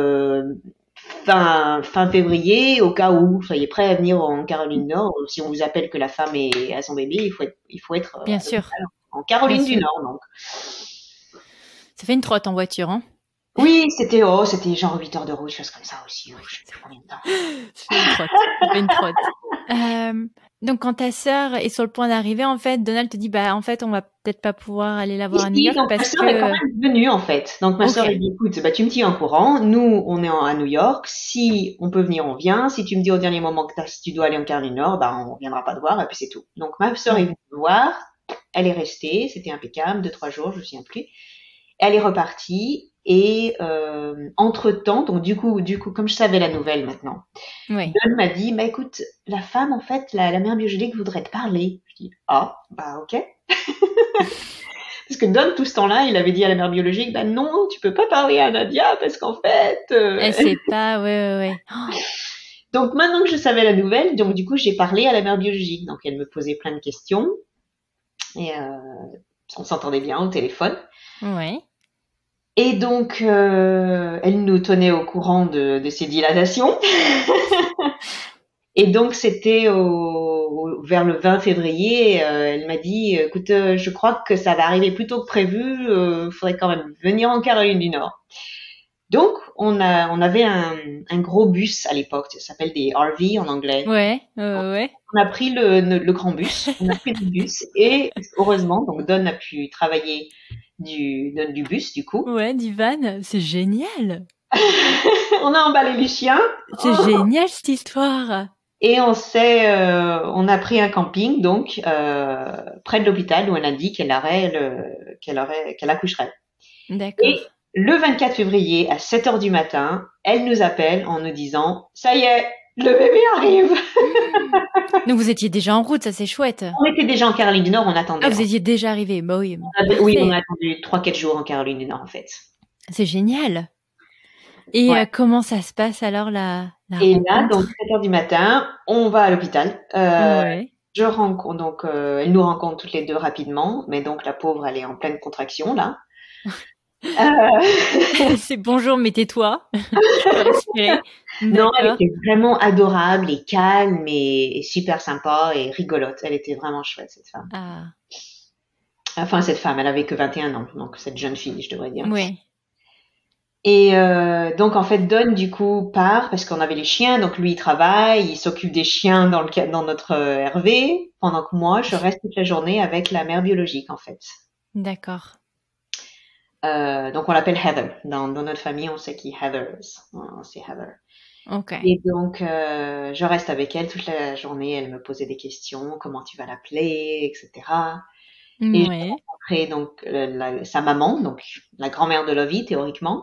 fin février, au cas où, soyez prêts à venir en Caroline du Nord. Si on vous appelle que la femme a son bébé, il faut être Bien sûr. en Caroline Bien du sûr. Nord, donc. Ça fait une trotte en voiture, hein. Oui, c'était genre 8 heures de route, chose comme ça aussi. Je sais plus combien de temps. Ça fait une trotte. Ça fait une trotte. Donc, quand ta sœur est sur le point d'arriver, en fait, Donald te dit, bah, en fait, on va peut-être pas pouvoir aller la voir à New York Donc ma parce sœur est quand que... même venue en fait. Donc ma sœur Ok. elle dit écoute, bah tu me tiens au courant. Nous on est à New York. Si on peut venir, on vient. Si tu me dis au dernier moment que si tu dois aller en Caroline du Nord, bah on viendra pas te voir et puis c'est tout. Donc ma sœur est venue me voir. Elle est restée, c'était impeccable, 2-3 jours, je me souviens plus. Elle est repartie et entre-temps, donc du coup, comme je savais la nouvelle maintenant, Oui. Don m'a dit, bah écoute, la femme en fait, la mère biologique voudrait te parler. Je dis ah bah ok. Parce que Don tout ce temps-là, il avait dit à la mère biologique, bah non, tu peux pas parler à Nadia parce qu'en fait. Elle sait pas, ouais. Oh, Donc maintenant que je savais la nouvelle, donc du coup j'ai parlé à la mère biologique. Donc elle me posait plein de questions et on s'entendait bien au téléphone. ouais. Et donc, elle nous tenait au courant de ses dilatations. Et donc, c'était vers le 20 février, elle m'a dit, écoute, je crois que ça va arriver plus tôt que prévu, faudrait quand même venir en Caroline du Nord. Donc, on avait un gros bus à l'époque, ça s'appelle des RV en anglais. Ouais. On a pris le grand bus, on a pris le bus, et heureusement, donc Don a pu travailler du bus, du coup. Ouais, d'Ivan, c'est génial. On a emballé les chiens. C'est génial cette histoire. Et on a pris un camping, donc, près de l'hôpital où elle a dit qu'elle accoucherait. D'accord. Et le 24 février, à 7 heures du matin, elle nous appelle en nous disant, ça y est, le bébé arrive. Donc vous étiez déjà en route, ça c'est chouette. On était déjà en Caroline du Nord, on attendait. Ah, vous étiez déjà arrivé, bah oui. Oui, on a attendu 3-4 jours en Caroline du Nord, en fait. C'est génial. Et Ouais. comment ça se passe alors la Et rencontre? là, donc 7 heures du matin, on va à l'hôpital. Ouais. Je rencontre donc elle nous rencontre toutes les deux rapidement, mais donc la pauvre elle est en pleine contraction là. C'est bonjour, mais tais-toi. Je peux respirer. Non, elle D'accord. était vraiment adorable et calme et super sympa et rigolote. Elle était vraiment chouette cette femme. Ah, Enfin cette femme, elle avait que 21 ans, donc cette jeune fille, je devrais dire. ouais. Et donc en fait Don du coup part parce qu'on avait les chiens, donc lui il travaille, il s'occupe des chiens dans notre RV, pendant que moi je reste toute la journée avec la mère biologique en fait. D'accord. Donc on l'appelle Heather. Dans notre famille, on sait qui Heather is. C'est Heather. Ok. Et donc je reste avec elle toute la journée. Elle me posait des questions, comment tu vas l'appeler, etc. Et j'ai Ouais. rencontré donc sa maman, donc la grand-mère de Lovie théoriquement.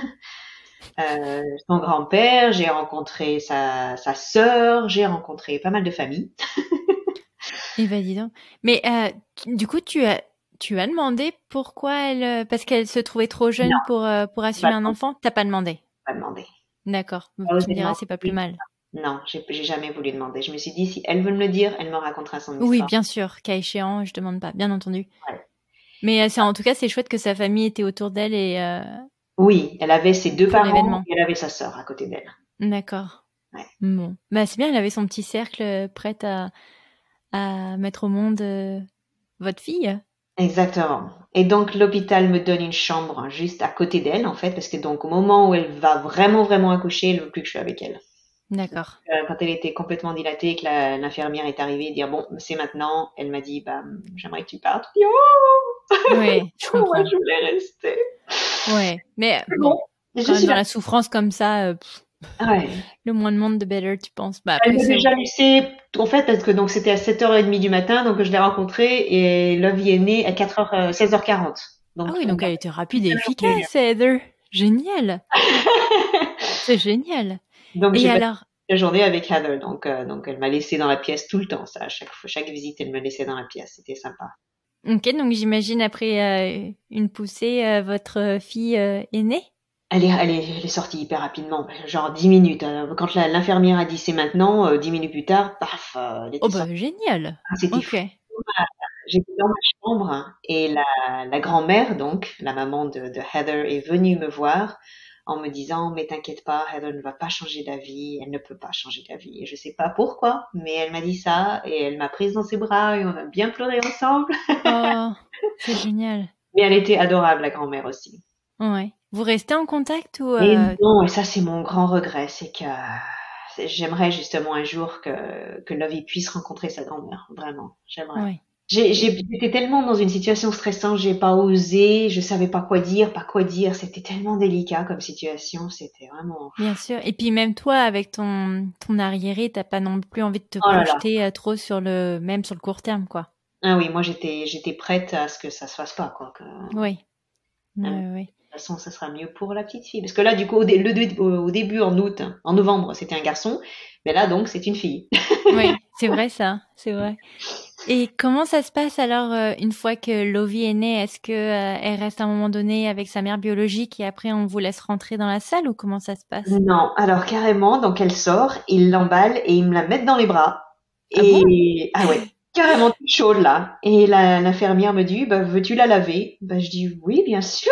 Son grand-père, j'ai rencontré sa sœur, j'ai rencontré pas mal de familles. Et bah dis donc. Mais du coup, tu as demandé pourquoi elle, parce qu'elle se trouvait trop jeune pour assumer un enfant. T'as pas demandé. Pas demandé. D'accord. Tu Heureusement, me diras, c'est pas plus mal. Non, j'ai jamais voulu demander. Je me suis dit si elle veut me le dire, elle me racontera son histoire. Oui, bien sûr. Cas échéant, je demande pas, bien entendu. Ouais. Mais en tout cas, c'est chouette que sa famille était autour d'elle et Oui, elle avait ses deux pour parents l'événement. et elle avait sa sœur à côté d'elle. D'accord. Ouais. Bon. Bah c'est bien, elle avait son petit cercle prête à mettre au monde votre fille. Exactement. Et donc l'hôpital me donne une chambre juste à côté d'elle en fait, parce que donc au moment où elle va vraiment accoucher, elle veut plus que je sois avec elle. D'accord. Quand elle était complètement dilatée et que l'infirmière est arrivée et dire bon c'est maintenant, elle m'a dit bah j'aimerais que tu partes. Je dis, oh Ouais, je comprends. moi je voulais rester. Ouais, mais Bon, bon, je quand même suis dans là. la souffrance comme ça, Ouais. le moins de monde, the better, tu penses. Bah Elle après, m'avait c'est déjà laissé, en fait, parce que donc c'était à 7h30 du matin, donc je l'ai rencontrée et Lovie est née à 16h40. Donc, ah oui, donc elle était rapide et efficace, Heather. Génial. C'est génial. donc Et j'ai passé alors, la journée avec Heather, donc elle m'a laissé dans la pièce tout le temps, ça, chaque visite, elle me laissait dans la pièce, c'était sympa. ok, donc j'imagine après une poussée, votre fille est née. Elle est sortie hyper rapidement, genre 10 minutes. Quand l'infirmière a dit c'est maintenant, 10 minutes plus tard, paf, elle était Oh bah sortie. génial. Ah, c'était Ok. fou. J'étais dans ma chambre et la grand-mère, donc la maman de Heather, est venue me voir en me disant, mais t'inquiète pas, Heather ne va pas changer d'avis, elle ne peut pas changer d'avis. Et je sais pas pourquoi, mais elle m'a dit ça et elle m'a prise dans ses bras et on a bien pleuré ensemble. Oh, c'est génial. Mais elle était adorable, la grand-mère aussi. Ouais. Vous restez en contact ou Et non, et ça c'est mon grand regret, c'est que j'aimerais justement un jour que Lovie puisse rencontrer sa grand-mère, vraiment, j'aimerais. Ouais. J'étais tellement dans une situation stressante, j'ai pas osé, je savais pas quoi dire, c'était tellement délicat comme situation, c'était vraiment... Bien sûr. Et puis même toi, avec ton arriéré, t'as pas non plus envie de te Oh là là. projeter trop même sur le court terme, quoi. Ah oui, moi j'étais prête à ce que ça se fasse pas, quoi. Oui. Ouais. Oui. De toute façon, ça sera mieux pour la petite fille. Parce que là, du coup, au début, en novembre, c'était un garçon. Mais là, donc, c'est une fille. Oui, c'est vrai ça, c'est vrai. Et comment ça se passe alors une fois que Lovie est née? Est-ce que elle reste à un moment donné avec sa mère biologique et après on vous laisse rentrer dans la salle ou comment ça se passe? Non, alors carrément, donc elle sort, ils l'emballent et ils me la mettent dans les bras. Ah bon? Ah ouais, carrément toute chaude là. Et l'infirmière me dit, bah, veux-tu la laver? Bah, je dis oui, bien sûr.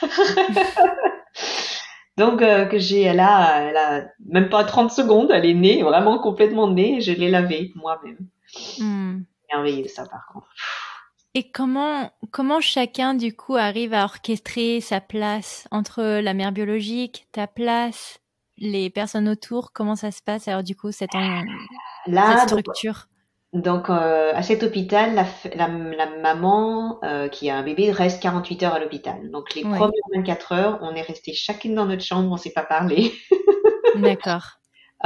Donc elle a même pas 30 secondes, elle est née, vraiment complètement née, et je l'ai lavée moi-même. Merveilleux ça par contre. Et comment chacun du coup arrive à orchestrer sa place entre la mère biologique, ta place, les personnes autour? Comment ça se passe alors du coup cette structure? Donc à cet hôpital, la maman qui a un bébé reste 48 heures à l'hôpital. Donc les premières 24 heures, on est resté chacune dans notre chambre, on s'est pas parlé. D'accord.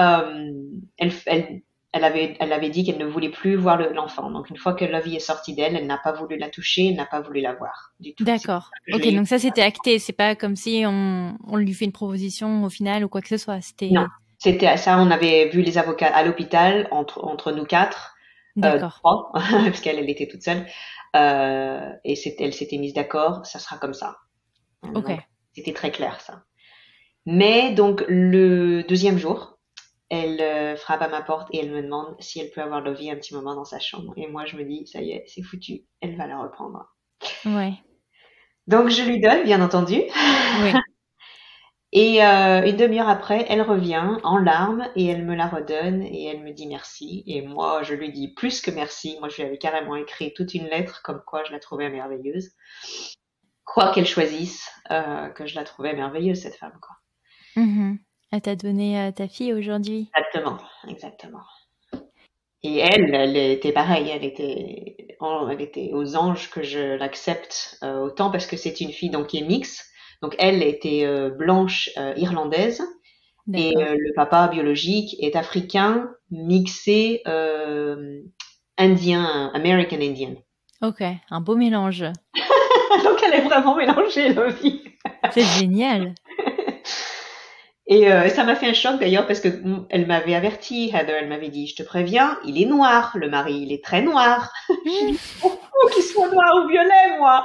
Elle avait dit qu'elle ne voulait plus voir l'enfant. Donc une fois que Lovie est sortie d'elle, elle n'a pas voulu la toucher, elle n'a pas voulu la voir du tout. D'accord. Ok, donc ça c'était acté. C'est pas comme si on lui fait une proposition au final ou quoi que ce soit. Non, c'était ça. On avait vu les avocats à l'hôpital entre nous quatre. D'accord. Trois, parce qu'elle était toute seule. Et elle s'était mise d'accord. Ça sera comme ça. Ok. Donc, c'était très clair ça. Mais donc le deuxième jour, elle frappe à ma porte et elle me demande si elle peut avoir Lovie un petit moment dans sa chambre. Et moi, je me dis, ça y est, c'est foutu. Elle va la reprendre. Ouais. Donc, je lui donne, bien entendu. Oui. Et une demi-heure après, elle revient en larmes et elle me la redonne et elle me dit merci. Et moi, je lui dis plus que merci. Moi, je lui avais carrément écrit toute une lettre comme quoi je la trouvais merveilleuse. Quoi qu'elle choisisse, que je la trouvais merveilleuse, cette femme, quoi. Mm-hmm. Elle t'a donné ta fille aujourd'hui. Exactement. Et elle était pareille, elle était aux anges que je l'accepte autant parce que c'est une fille donc qui est mixte. Donc elle était blanche irlandaise. D'accord. Et le papa biologique est africain mixé indien, American Indian. Ok, un beau mélange. Donc elle est vraiment mélangée, Lovie. C'est génial. Et ça m'a fait un choc d'ailleurs parce que elle m'avait averti, Heather, elle m'avait dit, je te préviens, il est noir, le mari, il est très noir. Je dis, oh, qu'il soit noir ou violet, moi.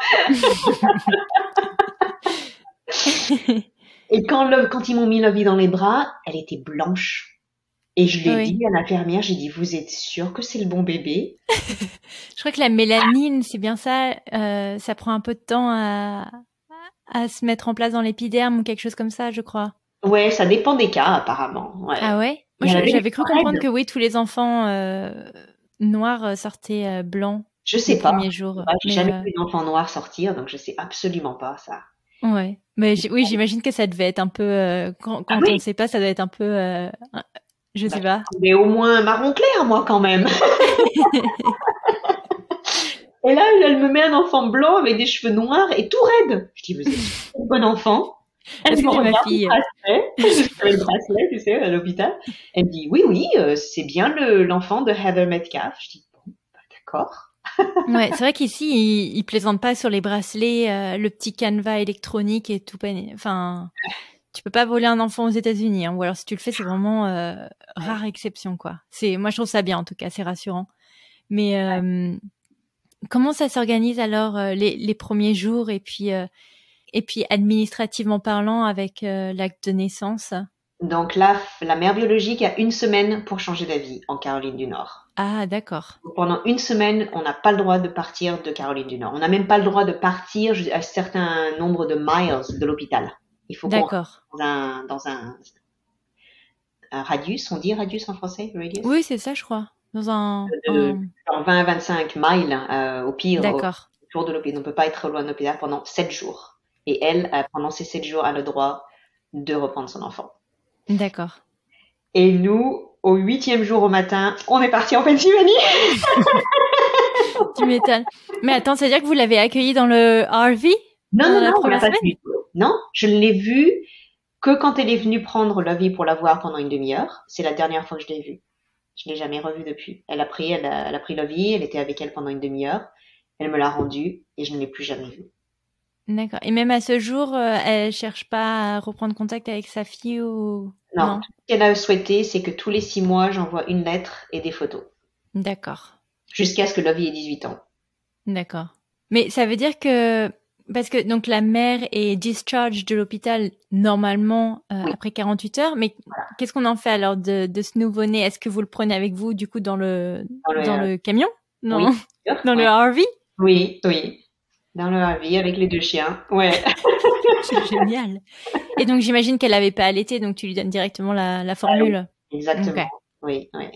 Et quand ils m'ont mis Lovie dans les bras, elle était blanche. Et je l'ai dit à l'infirmière, j'ai dit, vous êtes sûre que c'est le bon bébé? Je crois que la mélanine, c'est bien ça, ça prend un peu de temps à se mettre en place dans l'épiderme ou quelque chose comme ça, je crois. Ouais, ça dépend des cas, apparemment. Ouais. Ah ouais? Moi, j'avais cru comprendre que oui, tous les enfants noirs sortaient blancs. Je sais pas. Premiers jours. J'ai jamais vu d'enfant noir sortir, donc je sais absolument pas ça. Ouais. Mais oui, j'imagine que ça devait être un peu, quand on ne sait pas, ça doit être un peu, je sais pas. Mais au moins marron clair, moi, quand même. Et là, elle me met un enfant blanc avec des cheveux noirs et tout raide. Je dis, vous êtes un bon enfant. Elle me regarde le bracelet, tu sais, à l'hôpital. Elle me dit, oui, c'est bien l'enfant de Heather Metcalf. Je dis, bon, d'accord. Ouais, c'est vrai qu'ici, ils plaisantent pas sur les bracelets, le petit canevas électronique et tout. Enfin, tu peux pas voler un enfant aux États-Unis, hein, ou alors si tu le fais, c'est vraiment rare exception, quoi. Moi, je trouve ça bien, en tout cas, c'est rassurant. Mais comment ça s'organise alors les premiers jours et puis administrativement parlant avec l'acte de naissance? Donc là, la mère biologique a 1 semaine pour changer d'avis en Caroline du Nord. Ah, d'accord. Pendant 1 semaine, on n'a pas le droit de partir de Caroline du Nord. On n'a même pas le droit de partir à un certain nombre de miles de l'hôpital. Il faut qu'on D'accord. rentre dans un radius. On dit radius en français, radius? Oui, c'est ça, je crois. Dans Genre 20 à 25 miles, au pire, D'accord. autour de l'hôpital. On ne peut pas être loin de l'hôpital pendant 7 jours. Et elle, pendant ces 7 jours, a le droit de reprendre son enfant. D'accord. Et nous, au 8e jour au matin, on est parti en Pennsylvanie. Tu m'étonnes. Mais attends, ça veut dire que vous l'avez accueilli dans le RV Non, pendant non, la non, on l'a première pas semaine? vu. Non, je l'ai vue que quand elle est venue prendre l'avion pour la voir pendant une demi-heure. C'est la dernière fois que je l'ai vue. Je l'ai jamais revue depuis. Elle a pris l'avion, elle était avec elle pendant une demi-heure. Elle me l'a rendue et je ne l'ai plus jamais vue. D'accord. Et même à ce jour, elle cherche pas à reprendre contact avec sa fille ou... Non, tout ce qu'elle a souhaité, c'est que tous les 6 mois, j'envoie une lettre et des photos. D'accord. Jusqu'à ce que Lovie ait 18 ans. D'accord. Mais ça veut dire que... Parce que donc la mère est discharge de l'hôpital normalement Oui. après 48 heures, mais qu'est-ce qu'on en fait alors de ce nouveau-né? Est-ce que vous le prenez avec vous du coup dans le camion? Non, Oui, bien sûr. dans le Ouais. RV? Oui, oui. Dans le RV avec les 2 chiens. Ouais. C'est génial. Et donc j'imagine qu'elle avait pas allaité, donc tu lui donnes directement la formule. Exactement. Ok. Oui, oui.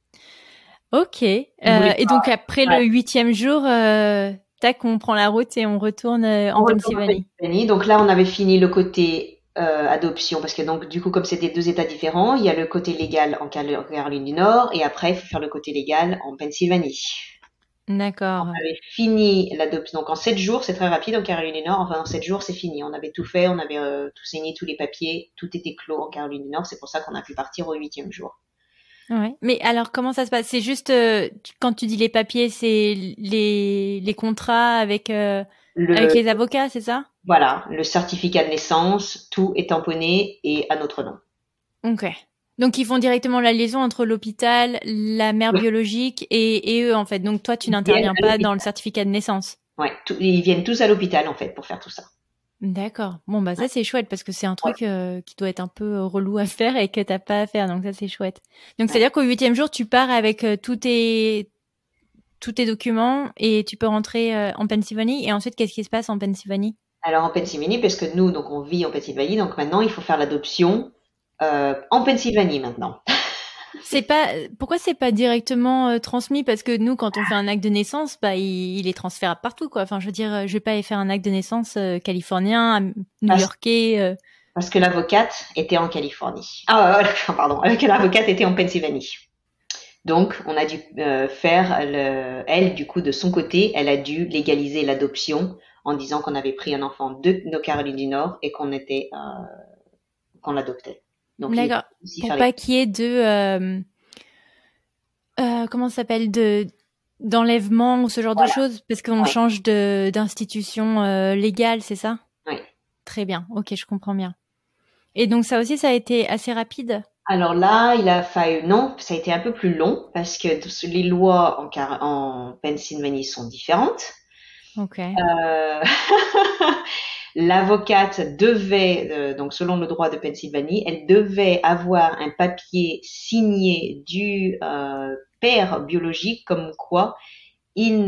Ok. Et donc après le 8e jour, tac, on prend la route et on retourne en Pennsylvanie. Donc là, on avait fini le côté adoption parce que donc du coup, comme c'était 2 États différents, il y a le côté légal en Caroline du Nord et après, il faut faire le côté légal en Pennsylvanie. D'accord. On avait fini l'adoption. Donc en 7 jours, c'est très rapide en Caroline du Nord. Enfin, en 7 jours, c'est fini. On avait tout fait, on avait tout signé, tous les papiers, tout était clos en Caroline du Nord. C'est pour ça qu'on a pu partir au 8e jour. Ouais. Mais alors, comment ça se passe? C'est juste, quand tu dis les papiers, c'est les contrats avec les avocats, c'est ça? Voilà, le certificat de naissance, tout est tamponné et à notre nom. Ok. Donc, ils font directement la liaison entre l'hôpital, la mère biologique et eux, en fait. Donc, toi, tu n'interviens pas dans le certificat de naissance. Ouais, ils viennent tous à l'hôpital, en fait, pour faire tout ça. D'accord. Bon, bah ça, c'est chouette parce que c'est un truc qui doit être un peu relou à faire et que t'as pas à faire. Donc, ça, c'est chouette. Donc, c'est-à-dire qu'au 8e jour, tu pars avec tous tes documents et tu peux rentrer en Pennsylvanie. Et ensuite, qu'est-ce qui se passe en Pennsylvanie? Alors, en Pennsylvanie, parce que nous, donc, on vit en Pennsylvanie, donc maintenant, il faut faire l'adoption en Pennsylvanie, maintenant. Pourquoi c'est pas directement transmis? Parce que nous, quand on fait un acte de naissance, bah, il est transférable partout, quoi. Enfin, je veux dire, je vais pas aller faire un acte de naissance californien, new-yorkais. Parce que l'avocate était en Californie. Pardon, que l'avocate était en Pennsylvanie. Donc, on a dû faire elle, du coup, de son côté, elle a dû légaliser l'adoption en disant qu'on avait pris un enfant de Caroline du Nord et qu'on l'adoptait. Donc, d'accord. Pour pas qu'il y ait de comment ça s'appelle, d'enlèvement ou ce genre de choses, parce qu'on change d'institution légale, c'est ça? Oui. Très bien. Ok, je comprends bien. Et donc ça aussi, ça a été assez rapide? Alors là, non, ça a été un peu plus long parce que les lois en Pennsylvanie sont différentes. Ok. L'avocate devait, donc selon le droit de Pennsylvanie, elle devait avoir un papier signé du père biologique comme quoi il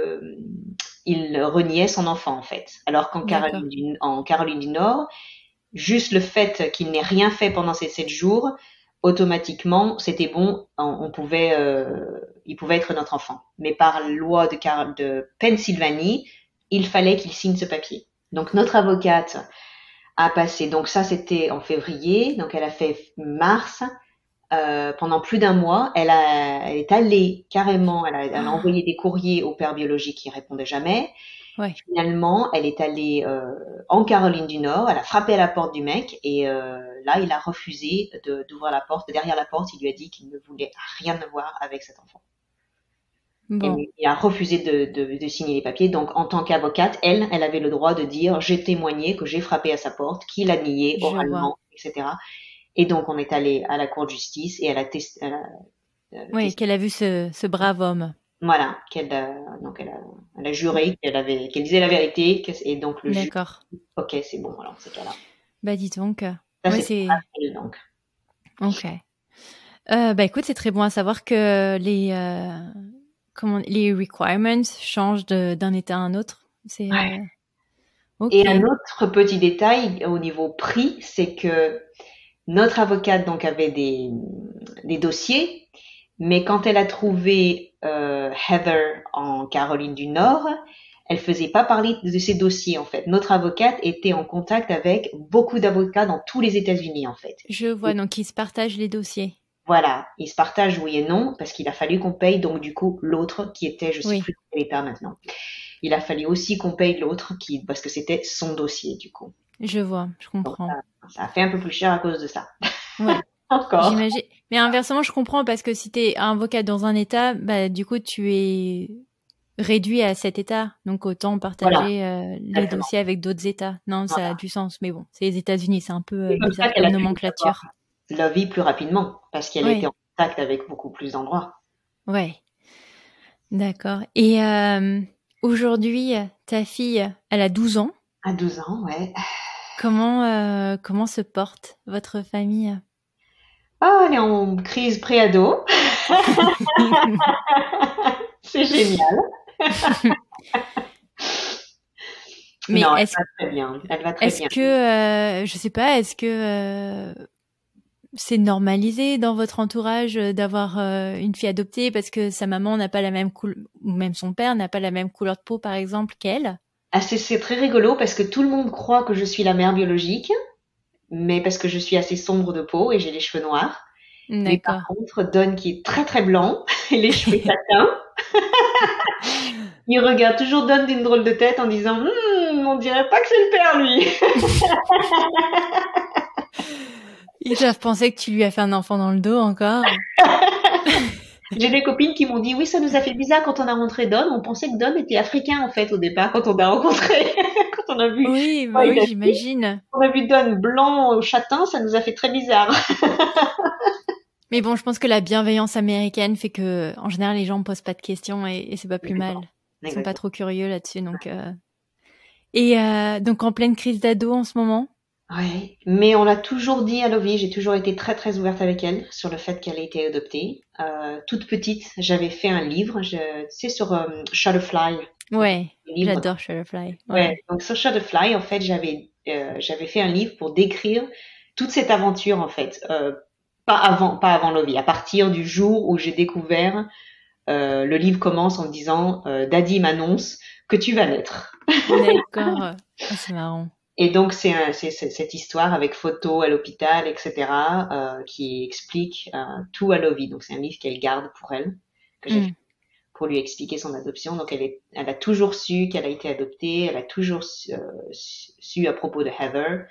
reniait son enfant en fait. Alors qu'en Caroline du Nord, juste le fait qu'il n'ait rien fait pendant ces 7 jours, automatiquement, c'était bon, il pouvait être notre enfant. Mais par loi de Pennsylvanie, il fallait qu'il signe ce papier. Donc notre avocate a passé, donc ça c'était en février, donc elle a fait mars, pendant plus d'1 mois, elle est allée carrément, elle a envoyé des courriers au père biologique qui répondait jamais. Ouais. Finalement, elle est allée en Caroline du Nord, elle a frappé à la porte du mec et là il a refusé d'ouvrir la porte. Derrière la porte, il lui a dit qu'il ne voulait rien voir avec cet enfant. Bon. Et il a refusé de signer les papiers. Donc, en tant qu'avocate, elle avait le droit de dire j'ai témoigné que j'ai frappé à sa porte, qu'il a nié oralement, etc. Et donc, on est allé à la cour de justice et elle a testé. Oui, qu'elle a vu ce brave homme. Voilà, elle a juré qu'elle disait la vérité et donc le juge. D'accord. Ok, c'est bon alors ce cas-là. Bah dis donc. Ça, ouais, c'est donc. Ok. Bah écoute, c'est très bon à savoir que les requirements changent d'un état à un autre. C'est Ok. Et un autre petit détail au niveau prix, c'est que notre avocate donc avait des dossiers, mais quand elle a trouvé Heather en Caroline du Nord, elle faisait pas parler de ses dossiers en fait. Notre avocate était en contact avec beaucoup d'avocats dans tous les États-Unis en fait. Je vois, donc ils se partagent les dossiers. Voilà, ils se partagent oui et non parce qu'il a fallu qu'on paye donc du coup l'autre qui était, je sais Oui, plus dans quel état maintenant. Il a fallu aussi qu'on paye l'autre parce que c'était son dossier du coup. je vois, je Donc comprends. ça a fait un peu plus cher à cause de ça. Ouais, Encore. j'imagine. Mais inversement, je comprends parce que si t'es avocat dans un État, bah du coup tu es réduit à cet État, donc autant Voilà, partager les exactement. dossiers avec d'autres États. Non, ça a Voilà. du sens, mais bon, c'est les États-Unis, c'est un peu C'est comme ça bizarre qu'elle comme a pu nomenclature. avoir la vie plus rapidement parce qu'elle était Ouais, en contact avec beaucoup plus d'endroits. ouais, d'accord. Et aujourd'hui, ta fille, elle a 12 ans. À 12 ans, ouais. Comment se porte votre famille? Ah, elle est en crise pré-ado. C'est génial. Mais Non, elle est-ce va très bien. Elle va très est-ce bien. que je sais pas, est-ce que c'est normalisé dans votre entourage d'avoir une fille adoptée parce que sa maman n'a pas la même couleur, ou même son père n'a pas la même couleur de peau par exemple qu'elle? Ah, c'est très rigolo parce que tout le monde croit que je suis la mère biologique, mais parce que je suis assez sombre de peau et j'ai les cheveux noirs. Mais par D'accord. contre, Don qui est très très blanc et les cheveux châtains, il regarde toujours Don d'une drôle de tête en disant on dirait pas que c'est le père lui. Ils doivent penser que tu lui as fait un enfant dans le dos encore. J'ai des copines qui m'ont dit oui, ça nous a fait bizarre quand on a rencontré Don. On pensait que Don était africain en fait au départ quand on a rencontré, quand on a vu, Oui, bah ouais, oui, j'imagine. on a vu Don blanc châtain, ça nous a fait très bizarre. Mais bon, je pense que la bienveillance américaine fait que, en général, les gens ne posent pas de questions et c'est pas plus mal. Ils sont pas trop curieux là-dessus, donc. Et donc en pleine crise d'ado en ce moment. Ouais, mais on l'a toujours dit à Lovie, j'ai toujours été très très ouverte avec elle sur le fait qu'elle ait été adoptée. Toute petite, j'avais fait un livre, tu sais, sur Shutterfly, Ouais, le livre. j'adore Shutterfly. Ouais, donc sur Shutterfly, en fait, j'avais fait un livre pour décrire toute cette aventure, en fait. Pas avant Lovie, à partir du jour où j'ai découvert, le livre commence en disant, Daddy m'annonce que tu vas naître. D'accord. Ah, c'est marrant. Et donc c'est cette histoire avec photos à l'hôpital, etc., qui explique tout à Lovie. Donc c'est un livre qu'elle garde pour elle, que j'ai fait pour lui expliquer son adoption. Donc elle a toujours su qu'elle a été adoptée, elle a toujours su à propos de Heather.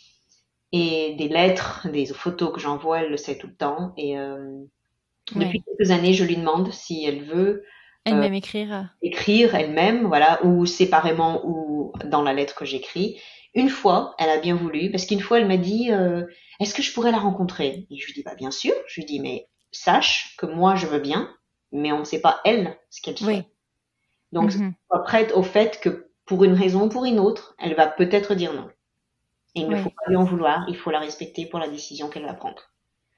Et des lettres, des photos que j'envoie, elle le sait tout le temps. Et depuis quelques années, je lui demande si elle veut Elle-même écrire. écrire elle-même, voilà, ou séparément ou dans la lettre que j'écris. Une fois, elle a bien voulu, parce qu'une fois, elle m'a dit, est-ce que je pourrais la rencontrer? Et je lui dis, bah, bien sûr. Je lui dis, mais sache que moi, je veux bien, mais on ne sait pas, elle, ce qu'elle souhaite. Oui. Donc, sois prête au fait que, pour une raison ou pour une autre, elle va peut-être dire non. Et il ne faut pas lui en vouloir, il faut la respecter pour la décision qu'elle va prendre.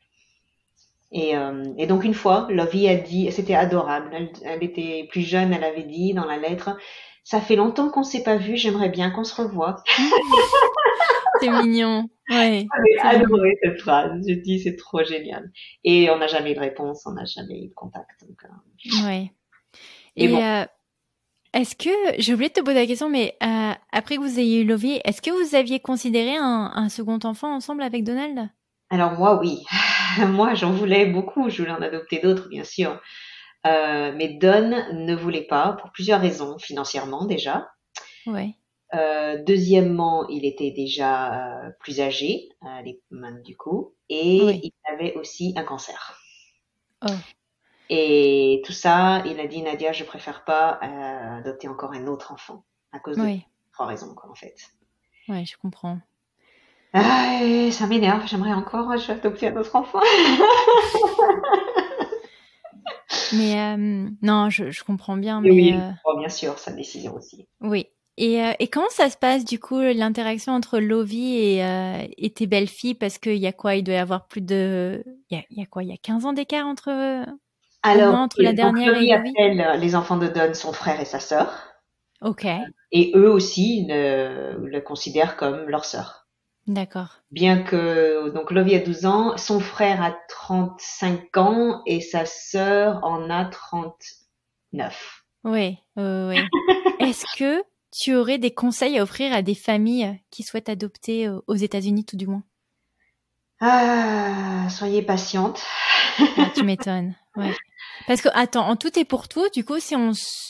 Et donc une fois, Lovie a dit, c'était adorable, elle était plus jeune, elle avait dit dans la lettre, ça fait longtemps qu'on s'est pas vu, j'aimerais bien qu'on se revoie. C'est mignon. Ouais. J'ai adoré cette phrase. J'ai dit c'est trop génial. Et on n'a jamais eu de réponse, on n'a jamais eu de contact. Donc, ouais. Et bon. Est-ce que, j'ai oublié de te poser la question, mais après que vous ayez eu Lovie, est-ce que vous aviez considéré un second enfant ensemble avec Donald? Alors moi, oui. Moi, j'en voulais beaucoup. Je voulais en adopter d'autres, bien sûr. Mais Don ne voulait pas, pour plusieurs raisons. Financièrement, déjà. Ouais. Deuxièmement, il était déjà plus âgé, du coup. Et il avait aussi un cancer. Oh. Et tout ça, il a dit, Nadia, je préfère pas adopter encore un autre enfant. À cause de 3 raisons, quoi, en fait. Ouais, je comprends. Ah, ça m'énerve, j'aimerais encore adopter un autre enfant. Mais non, je comprends bien. Mais oui, bien sûr, sa décision aussi. Oui. Et comment ça se passe du coup l'interaction entre Lovie et tes belles-filles? Parce qu'il y a quoi? Il doit y avoir plus de... Il y a quoi? Il y a 15 ans d'écart entre... Alors, entre la dernière Lovie et Lovie? appelle les enfants de Don son frère et sa sœur. Ok, Et eux aussi le considèrent comme leur sœur. d'accord. Bien que, donc Lovie a 12 ans, son frère a 35 ans et sa sœur en a 39. Oui, oui. Est-ce que tu aurais des conseils à offrir à des familles qui souhaitent adopter aux États-Unis, tout du moins? Ah, soyez patiente. Ah, tu m'étonnes. Ouais. Parce que attends, en tout et pour tout, du coup, si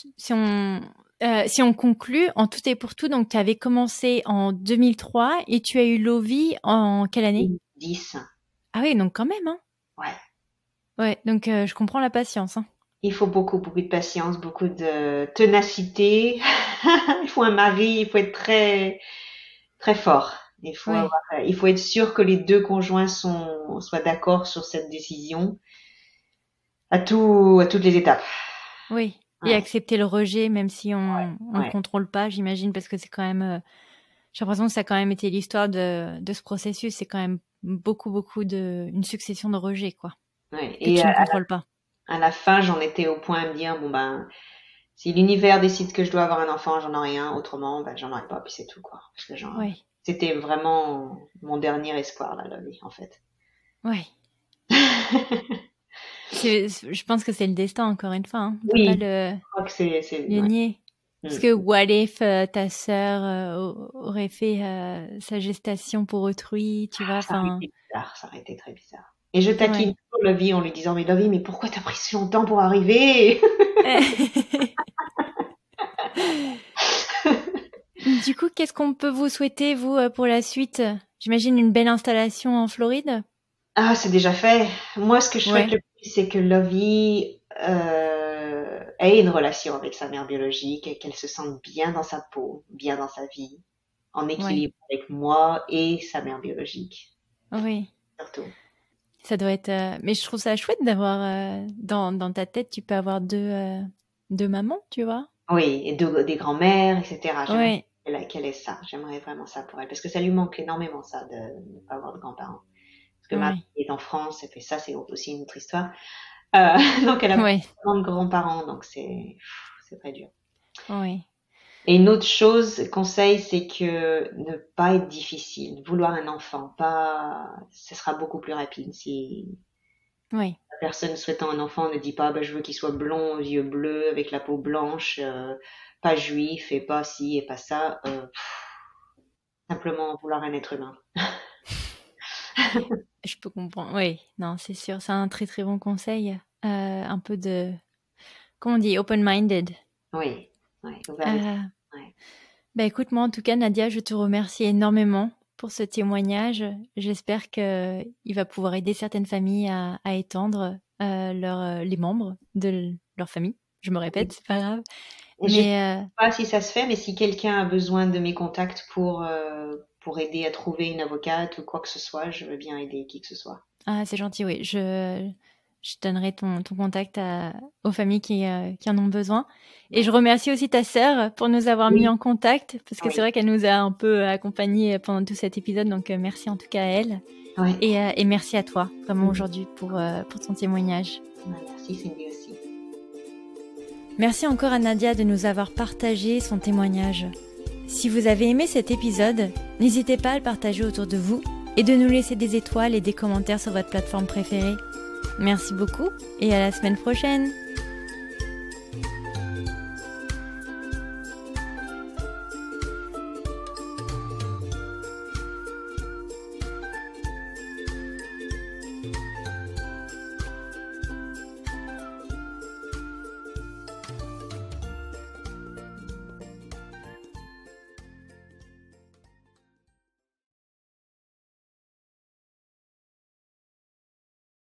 on conclut en tout et pour tout, donc tu avais commencé en 2003 et tu as eu Lovie en quelle année? 10. Ah oui, donc quand même, hein. Ouais. Ouais, donc je comprends la patience, hein. Il faut beaucoup de patience, beaucoup de ténacité. Il faut un mari, il faut être très, très fort. Il faut être sûr que les deux conjoints soient d'accord sur cette décision à toutes les étapes. Oui. Et Ouais. accepter le rejet, même si on ne Ouais. contrôle pas, j'imagine, parce que c'est quand même. J'ai l'impression que ça a quand même été l'histoire de ce processus. C'est quand même beaucoup une succession de rejets, quoi, Ouais. que Et tu ne contrôles pas. à la fin, j'en étais au point à me dire, bon ben, si l'univers décide que je dois avoir un enfant, j'en aurai un. Autrement, ben, j'en aurai pas, puis c'est tout, quoi. Parce que Ouais, c'était vraiment mon dernier espoir, là, la vie, en fait. ouais. Je pense que c'est le destin, encore une fois. Hein. On peut Oui. pas le Je crois que c'est nier. Parce que what if ta sœur aurait fait sa gestation pour autrui, tu vois, ça aurait enfin. été bizarre, ça aurait été très bizarre. Et je taquine toujours Lovie en lui disant, mais Lovie, mais pourquoi t'as pris si longtemps pour arriver? Du coup, qu'est-ce qu'on peut vous souhaiter, vous, pour la suite? J'imagine une belle installation en Floride? Ah, c'est déjà fait. Moi, ce que je souhaite Ouais. le plus, c'est que Lovie ait une relation avec sa mère biologique et qu'elle se sente bien dans sa peau, bien dans sa vie, en équilibre avec moi et sa mère biologique, Oui. surtout. Ça doit être. Mais je trouve ça chouette d'avoir dans ta tête, tu peux avoir deux mamans, tu vois. Oui, et des grands-mères, etc. Ouais. J'aimerais qu'elle ait ça. J'aimerais vraiment ça pour elle. Parce que ça lui manque énormément, ça, de ne pas avoir de grands-parents. Parce que ma Ouais. mère est en France, et puis ça, c'est aussi une autre histoire. Donc, elle a Ouais. vraiment de grands-parents, donc c'est très dur. Ouais. Et une autre chose, conseil, c'est que ne pas être difficile. Vouloir un enfant, ce sera beaucoup plus rapide. Si Ouais. la personne souhaitant un enfant ne dit pas, bah, je veux qu'il soit blond, aux yeux bleus, avec la peau blanche, pas juif, et pas ci, et pas ça. Simplement vouloir un être humain. Je peux comprendre. Oui. Non, c'est sûr. C'est un très très bon conseil. Un peu de. Comment on dit? Open-minded. Oui. Ouvert. Bah écoute, moi en tout cas, Nadia, je te remercie énormément pour ce témoignage. J'espère qu'il va pouvoir aider certaines familles à étendre les membres de leur famille. Je me répète, c'est pas grave. Et je Mais sais pas si ça se fait, mais si quelqu'un a besoin de mes contacts pour aider à trouver une avocate ou quoi que ce soit, je veux bien aider qui que ce soit. c'est gentil, oui. Je donnerai ton contact aux familles qui en ont besoin. Et je remercie aussi ta sœur pour nous avoir mis en contact, parce que c'est vrai qu'elle nous a un peu accompagnés pendant tout cet épisode, donc merci en tout cas à elle. Ouais. Et merci à toi, vraiment aujourd'hui, pour ton témoignage. Merci Cindy aussi. Merci encore à Nadia de nous avoir partagé son témoignage. Si vous avez aimé cet épisode, n'hésitez pas à le partager autour de vous et de nous laisser des étoiles et des commentaires sur votre plateforme préférée. Merci beaucoup et à la semaine prochaine.